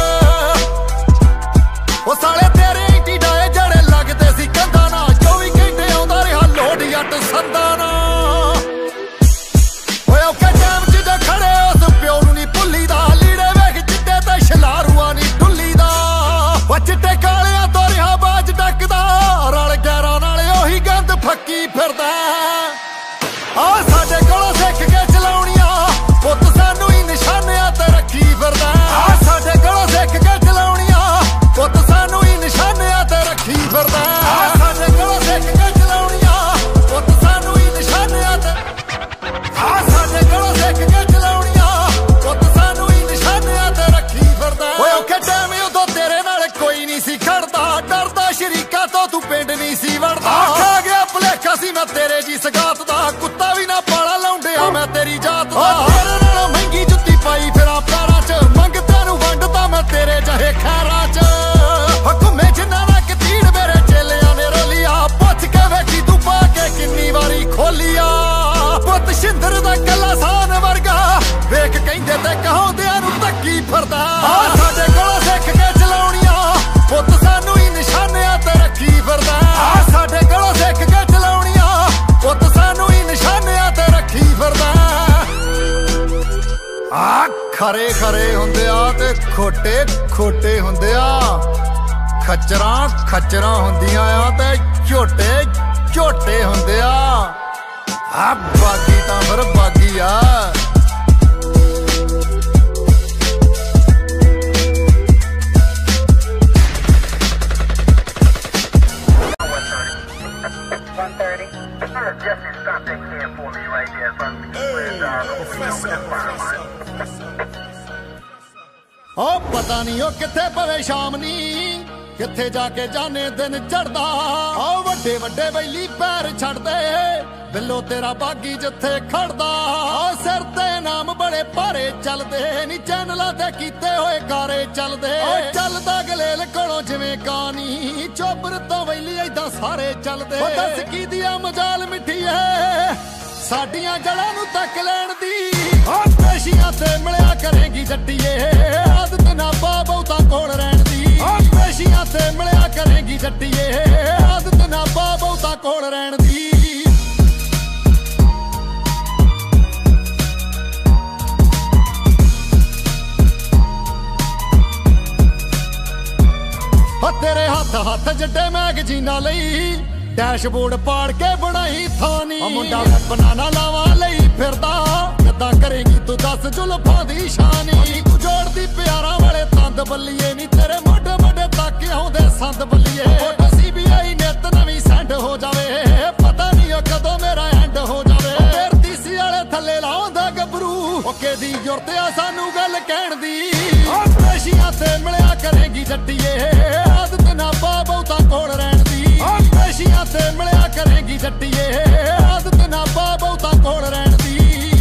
S1: ਉਹ ਸਾਲੇ ਤੇਰੇ ਇੰਟੀ ਡਾਏ ਜਿਹੜੇ ਲੱਗਦੇ ਸੀ ਕੰਧਾਂ ਨਾਲ 24 ਘੰਟੇ ਆਉਂਦਾ ਰਿਹਾ ਲੋਡ ਜੱਟ ਸੰਦਾਂ ਨਾਲ ਓਏ ਉਹ ਟਾਈਮ ਚ ਜੋ ਖੜੇ ਉਸ ਪਿਓ ਨੂੰ ਨਹੀਂ ਭੁੱਲੀਦਾ ਲੀੜੇ ਵੇਖ ਚਿੱਟੇ ਤੇ ਛਲਾਰੂਆਂ ਨਹੀਂ ਢੁੱਲੀਦਾ ਉਹ ਚਿੱਟੇ ਕਾਲਿਆਂ ਤੋਂ ਰਿਹਾ ਬਾਜ ਡੱਕਦਾ ਰਲ ਗੈਰਾਂ ਨਾਲ ਉਹੀ ਗੰਦ ਫੱਕੀ ਫਿਰਦਾ ਆ ਸਾਡੇ ਕੋਲੋਂ ਸਿੱਖ ਕੇ ਚਲਾਉਣੀਆਂ ਪੁੱਤ ਸਾਨੂੰ ਹੀ ਨਿਸ਼ਾਨਿਆਂ ਤੇ ਰੱਖੀ ਫਿਰਦਾ ਆ ਸਾਡੇ ਕੋਲੋਂ ਸਿੱਖ ਕੇ ਚਲਾਉਣੀਆਂ ਪੁੱਤ ਸਾਨੂੰ ਹੀ ਨਿਸ਼ਾਨਿਆਂ ਤੇ ਰੱਖੀ ਫਿਰਦਾ ਆ ਸਾਡੇ ਕੋਲੋਂ ਸਿੱਖ ਕੇ ਚਲਾਉਣੀਆਂ ਪੁੱਤ ਸਾਨੂੰ ਹੀ ਨਿਸ਼ਾਨਿਆਂ ਤੇ ਆ ਸਾਡੇ ਕੋਲੋਂ ਸਿੱਖ ਕੇ ਚਲਾਉਣੀਆਂ ਪੁੱਤ ਸਾਨੂੰ ਹੀ ਨਿਸ਼ਾਨਿਆਂ ਤੇ ਰੱਖੀ ਫਿਰਦਾ ਓਏ ਔਖੇ ਟਾਈਮ ਉਦੋਂ ਤੇਰੇ ਨਾਲ ਕੋਈ ਨਹੀਂ ਸੀ ਖੜਦਾ ਡਰਦਾ ਸ਼ਰੀਕਾ ਤੋਂ ਤੂੰ ਪਿੰਡ ਨਹੀਂ ਸੀ ਵੜਦਾ ਖਾ ਗਿਆ ਭੁਲੇਖਾ ਸੀ ਮੈਂ ਤੇਰੇ ਜੀ ਸਗਾਤ ਦਾ ਕੁੱਤਾ ਵੀ ਨਾ ਪਾਲਾ ਲਾਉਂਦਿਆ ਮੈਂ ਤੇਰੀ ਜਾਤ ਦਾ ਤੇਰੇ ਨਾਲ ਮਹਿੰਗੀ ਜੁੱਤੀ ਪਾਈ ਫਿਰਾਂ ਪੈਰਾਂ 'ਚ ਮੰਗਤਿਆਂ ਨੂੰ ਵੰਡਦਾ ਮੈਂ ਤੇਰੇ ਜਹੇ ਖੈਰਾਂ 'ਚ ਹੁਕਮੇ ਜਿੰਨਾ ਨਾ ਕਤੀੜ ਮੇਰੇ ਚੇਲਿਆਂ ਨੇ ਰੋਲੀਆ ਪੁੱਛ ਕੇ ਵੇਖੀ ਤੂੰ ਪਾ ਕੇ ਕਿੰਨੀ ਵਾਰੀ ਖੋਲੀਆ ਪੁੱਤ ਸ਼ਿੰਦਰ ਦਾ ਕੱਲਾ ਸਾਨ ਵਰਗਾ ਵੇਖ ਕਹਿੰਦੇ ਤੇ ਕਹਾਉਂਦਿਆਂ ਨੂੰ ਧੱਕੀ ਫਿਰਦਾ ਸਾਡੇ ਕੋਲੋਂ ਸਿੱਖ ਕੇ ਚਲਾਉਣੀਆਂ ਪੁੱਤ ਸਾਨੂੰ ਹੀ ਨਿਸ਼ਾਨਿਆਂ ਤੇ ਰੱਖੀ ਫਿਰਦਾ ਆ ਸਾਡੇ ਕੋਲੋਂ ਸਿੱਖ ਕੇ ਚਲਾਉਣੀਆਂ ਪੁੱਤ ਸਾਨੂੰ ਹੀ ਨਿਸ਼ਾਨਿਆਂ ਤੇ ਰੱਖੀ ਫਿਰਦਾ ਆ ਖਰੇ ਖਰੇ ਹੁੰਦੇ ਆ ਤੇ ਖੋਟੇ ਖੋਟੇ ਹੁੰਦੇ ਆ ਖੱਚਰਾਂ ਖੱਚਰਾਂ ਹੁੰਦੀਆਂ ਆ ਤੇ ਝੋਟੇ ਝੋਟੇ ਹੁੰਦੇ ਆ ਆ ਬਾਗੀ ਤਾਂ ਫਿਰ ਬਾਗੀ ਆ ਉਹ ਪਤਾ ਨਹੀਂ ਉਹ ਕਿੱਥੇ ਪਵੇ ਸ਼ਾਮ ਨੀ ਕਿੱਥੇ ਜਾ ਕੇ ਜਾਣੇ ਦਿਨ ਚੜਦਾ ਉਹ ਵੱਡੇ ਵੱਡੇ ਬੈਲੀ ਪੈਰ ਛੱਡਦੇ ਬਿੱਲੋ ਤੇਰਾ ਬਾਗੀ ਜਿੱਥੇ ਖੜਦਾ ਉਹ ਸਿਰ ਤੇ ਨਾਮ ਬੜੇ ਭਾਰੇ ਚੱਲਦੇ ਨੀ ਚੈਨਲਾਂ ਤੇ ਕੀਤੇ ਹੋਏ ਗਾਰੇ ਚੱਲਦੇ ਉਹ ਚੱਲਦਾ ਗਲੇਲ ਕੋਲੋਂ ਜਿਵੇਂ ਕਾਨੀ ਚੋਬਰ ਤੋਂ ਬੈਲੀ ਏਦਾਂ ਸਾਰੇ ਚੱਲਦੇ ਉਹ ਦੱਸ ਕੀ ਦੀਆ ਮਜਾਲ ਮਿੱਠੀ ਏ ਸਾਡੀਆਂ ਜੜਾਂ ਨੂੰ ਤੱਕ ਲੈਣ ਦੀ ਉਹ ਪੇਸ਼ੀਆਂ ਤੇ ਮਿਲਿਆ ਕਰੇਗੀ ਜੱਟੀਏ ਆਦਤ ਨਾ ਪਾ ਬਹੁਤਾ ਕੋਲ ਰਹਿਣ ਦੀ ਉਹ ਪੇਸ਼ੀਆਂ ਤੇ ਮਿਲਿਆ ਕਰੇਗੀ ਜੱਟੀਏ ਆਦਤ ਨਾ ਪਾ ਬਹੁਤਾ ਕੋਲ ਰਹਿਣ ਦੀ ਤੇਰੇ ਹੱਥ ਹੱਥ ਜੱਡੇ ਮੈਗਜ਼ੀਨਾਂ ਲਈ ਡੈਸ਼ਬੋਰਡ ਪਾੜ ਕੇ ਬਣਾਈ ਥਾਨੀ ਮੁੰਡਾ ਬਨਾਨਾ ਲਾਵਾਂ ਲਈ ਫਿਰਦਾ ਕਿੱਦਾਂ ਕਰੇਗੀ ਤੂੰ ਦੱਸ ਜ਼ੁਲਫਾਂ ਦੀ ਸ਼ਾਨੀ ਤੂੰ ਜੋੜਦੀ ਪਿਆਰਾਂ ਵਾਲੇ ਤੰਦ ਬੱਲੀਏ ਨੀ ਤੇਰੇ ਮੋਢੇ ਮੋਢੇ ਤੱਕ ਆਉਂਦੇ ਸੰਦ ਬੱਲੀਏ CBI ਨਿੱਤ ਨਵੀਂ ਸੈਂਡ ਹੋ ਜਾਵੇ ਪਤਾ ਨਹੀਂ ਉਹ ਕਦੋਂ ਮੇਰਾ ਐਂਡ ਹੋ ਜਾਵੇ ਫੇਰ ਤੀਸੀ ਵਾਲੇ ਥੱਲੇ ਲਾਉਂਦਾ ਗੱਭਰੂ ਉਹ ਕਿਹਦੀ ਜ਼ਰੂਰਤ ਆ ਸਾਨੂੰ ਗੱਲ ਕਹਿਣ ਦੀ ਉਹ ਪੇਸ਼ੀਆਂ ਤੇ ਮਿਲਿਆ ਕਰੇਗੀ ਜੱਟੀਏ ਆਦਤ ਨਾ ਪਾ ਬਹੁਤਾ ਕੋਲ ਰਹਿਣ ਦੀ ਉਹ ਪੇਸ਼ੀਆਂ ਤੇ ਮਿਲਿਆ ਕਰੇਗੀ ਜੱਟੀਏ ਆਦਤ ਨਾ ਪਾ ਬਹੁਤਾ ਕੋਲ ਰਹਿਣ ਦੀ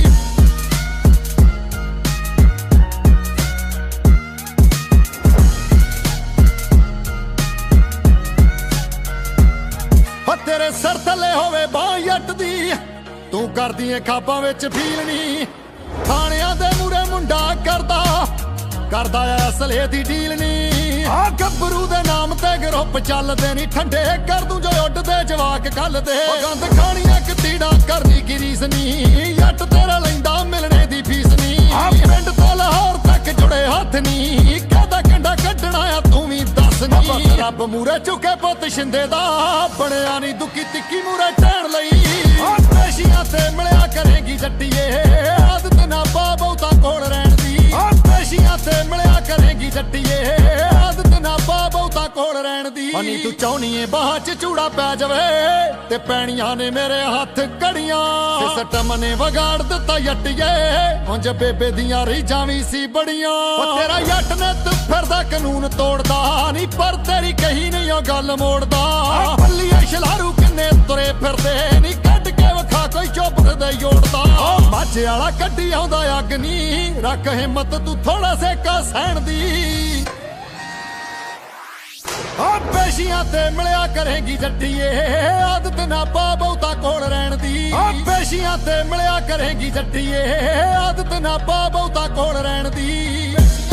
S1: ਤੇਰੇ ਸਿਰ ਥੱਲੇ ਹੋਵੇ ਬਾਹ ਜੱਟ ਦੀ ਤੂੰ ਕਰਦੀ ਏ ਖਾਬਾਂ ਵਿੱਚ ਫੀਲ ਨੀ ਮੁੰਡਾ ਕਰਦਾ ਅਸਲੇ ਦੀ ਡੀਲ ਨੀ ਆ ਗੱਭਰੂ ਦੇ ਨਾਮ ਤੇ ਗਰੁੱਪ ਚੱਲਦੇ ਨੀ ਠੰਡੇ ਕਰ ਦੂੰ ਜੋ ਉੱਡਦੇ ਜਵਾਕ ਕੱਲਦੇ ਗੰਦ ਖਾਣੀਆਂ ਕਤੀੜਾ ਕਰਨੀ ਕੀ ਰੀਸ ਨੀ ਜੱਟ ਤੇਰਾ ਲੈਂਦਾ ਮਿਲਣੇ ਦੀ ਫੀਸ ਨੀ ਆ ਪਿੰਡ ਤੋਂ ਲਾਹੌਰ ਤੱਕ ਜੁੜੇ ਹੱਥ ਨੀ ਕਾਹਦਾ ਕੰਡਾ ਕੱਢਣਾ ਆ ਤੂੰ ਵੀ ਦੱਸ ਨੀ ਰੱਬ ਮੂਰੇ ਝੁਕੇ ਪੁੱਤ ਸ਼ਿੰਦੇ ਦਾ ਬਣਿਆ ਨੀ ਦੁੱਕੀ ਤਿੱਕੀ ਮੂਰੇ ਟਹਿਣ ਲਈ ਆ ਪੇਸ਼ੀਆਂ ਤੇ ਮਿਲਿਆ ਕਰੇਗੀ ਜੱਟੀਏ ਆਦਤ ਨਾ ਪਾ ਬਹੁਤਾ ਕੋਲ ਰਹਿਣ ਦੀ ਆ ਪੇਸ਼ੀਆਂ ਤੇ ਮਿਲਿਆ ਕਰੇਗੀ ਜੱਟੀਏ ਆਦਤ ਨਾ ਪਾ ਬਹੁਤਾ ਕੋਲ ਰਹਿਣ ਦੀ ਹਨੀ ਤੂੰ ਚਾਹੁੰਨੀ ਏ ਬਾਹਾਂ 'ਚ ਚੂੜਾ ਪੈ ਜਾਵੇ ਤੇ ਪੈਣੀਆਂ ਨੇ ਮੇਰੇ ਹੱਥ ਕੜੀਆਂ ਸਿਸਟਮ ਨੇ ਵਿਗਾੜ ਦਿੱਤਾ ਜੱਟੀਏ ਉਂਝ ਬੇਬੇ ਦੀਆਂ ਰੀਝਾਂ ਵੀ ਸੀ ਬੜੀਆਂ ਉਹ ਤੇਰਾ ਜੱਟ ਨੇ ਤੂੰ ਫਿਰਦਾ ਕਾਨੂੰਨ ਤੋੜਦਾ ਨਹੀਂ ਪਰ ਤੇਰੀ ਕਹੀ ਨਹੀਂ ਉਹ ਗੱਲ ਮੋੜਦਾ ਬੱਲੀਏ ਛਲਾਰੂ ਕਿੰਨੇ ਤੁਰੇ ਫਿਰਦੇ ਨਹੀਂ ਕੱਢ ਕੇ ਵਿਖਾ ਕੋਈ ਚੋਬਰ ਦੇ ਜੋੜਦਾ ਮਾਝੇ ਵਾਲਾ ਕੱਢੀ ਆਉਂਦਾ ਅੱਗ ਨੀ ਰੱਖ ਹਿੰਮਤ ਤੂੰ ਥੋੜਾ ਸੇਕਾ ਸਹਿਣ ਦੀ ਆ ਪੇਸ਼ੀਆਂ ਤੇ ਮਿਲਿਆ ਕਰੇਗੀ ਜੱਟੀਏ ਆਦਤ ਨਾ ਪਾ ਬਹੁਤਾ ਕੋਲ ਰਹਿਣ ਦੀ ਆ ਪੇਸ਼ੀਆਂ ਤੇ ਮਿਲਿਆ ਕਰੇਗੀ ਜੱਟੀਏ ਆਦਤ ਨਾ ਪਾ ਬਹੁਤਾ ਕੋਲ ਰਹਿਣ ਦੀ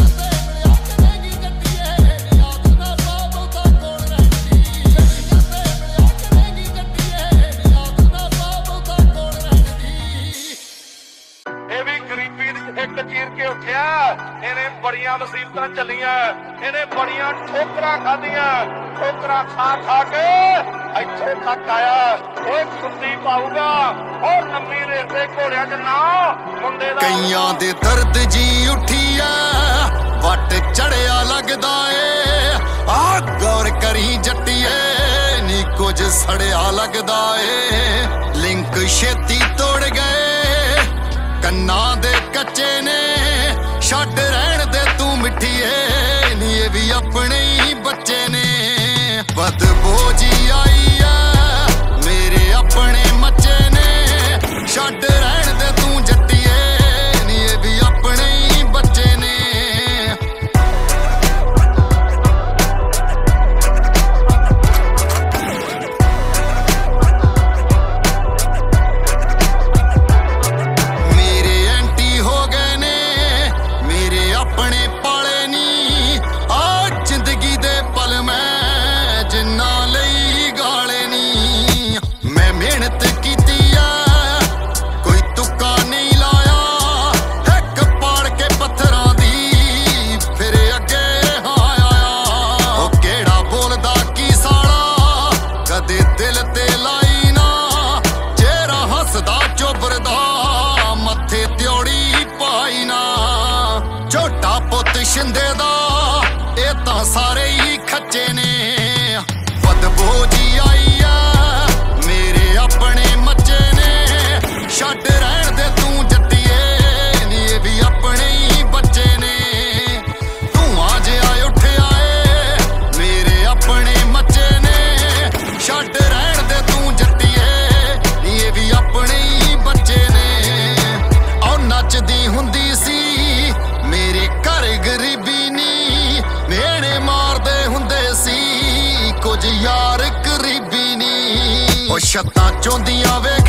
S6: ਚੀਰ ਕੇ ਉੱਠਿਆ ਇਹਨੇ ਬੜੀਆਂ ਮੁਸੀਬਤਾਂ ਚੱਲੀਆਂ ਇਹਨੇ ਬੜੀਆਂ ਠੋਕਰਾਂ ਖਾਧੀਆਂ ਠੋਕਰਾਂ ਖਾ ਕੇ ਇੱਥੇ ਤੱਕ ਆਇਆ ਓਏ ਕੁੱਤੀ ਪਾਊਗਾ ਉਹ ਲੰਮੀ ਰੇਸ ਦੇ ਘੋੜਿਆਂ 'ਚ ਨਾ ਮੁੰਡੇ ਦਾ
S1: ਕਈਆਂ ਦੇ ਦਰਦ ਜੀ ਉੱਠੀ ਆ ਵੱਟ ਚੜਿਆ ਲੱਗਦਾ ਏ ਆ ਗੌਰ ਕਰੀ ਜੱਟੀਏ ਨੀ ਕੁਝ ਸੜਿਆ ਲੱਗਦਾ ਏ ਲਿੰਕ ਛੇਤੀ ਤੋੜ ਗਏ ਕੰਨਾਂ ਦੇ ਕੱਚੇ ਨੇ ਛੱਡ ਰਹਿਣ ਦੇ ਤੂੰ ਮਿੱਠੀਏ ਨੀ ਇਹ ਵੀ ਆਪਣੇ ਹੀ ਬੱਚੇ ਨੇ ਬਦਬੂ ਜੀ ਆਈ ਆ ਮੇਰੇ ਆਪਣੇ ਮੱਚੇ ਨੇ ਛੱਡ ਰਹਿਣ ਦੇ ਤੂੰ ਜੱਟੀਏ ਨੀ ਇਹ ਵੀ ਆਪਣੇ ਹੀ ਬੱਚੇ ਨੇ ਸ਼ਿੰਦੇ ਦਾ ਇਹ ਤਾਂ ਸਾਰੇ ਹੀ ਖੱਚੇ ਨੇ ਬਦਬੂ ਜੀ ਆਈ ਆ ਮੇਰੇ ਆਪਣੇ ਮੱਚੇ ਨੇ ਛੱਡ ਰਹਿਣ ਦੇ ਤੂੰ ਜੱਟੀਏ ਨੀ ਇਹ ਵੀ ਆਪਣੇ ਹੀ ਬੱਚੇ ਨੇ ਧੂਆਂ ਜਿਹਾ ਉੱਠਿਆ ਏ ਮੇਰੇ ਆਪਣੇ ਮੱਚੇ ਨੇ ਛੱਡ ਰਹਿਣ ਦੇ ਤੂੰ ਜੱਟੀਏ ਨੀ ਇਹ ਵੀ ਆਪਣੇ ਹੀ ਬੱਚੇ ਨੇ ਉਹ ਨੱਚਦੀ ਹੁੰਦੀ ਸੀ ਮੇਰੇ ਘਰ ਗਰੀਬੀ ਨੀ ਮੇਣੇ ਮਾਰਦੇ ਹੁੰਦੇ ਸੀ ਕੁਝ ਯਾਰ ਕਰੀਬੀ ਨੀ ਉਹ ਛੱਤਾਂ ਚੋਂਦੀਆਂ ਵੇ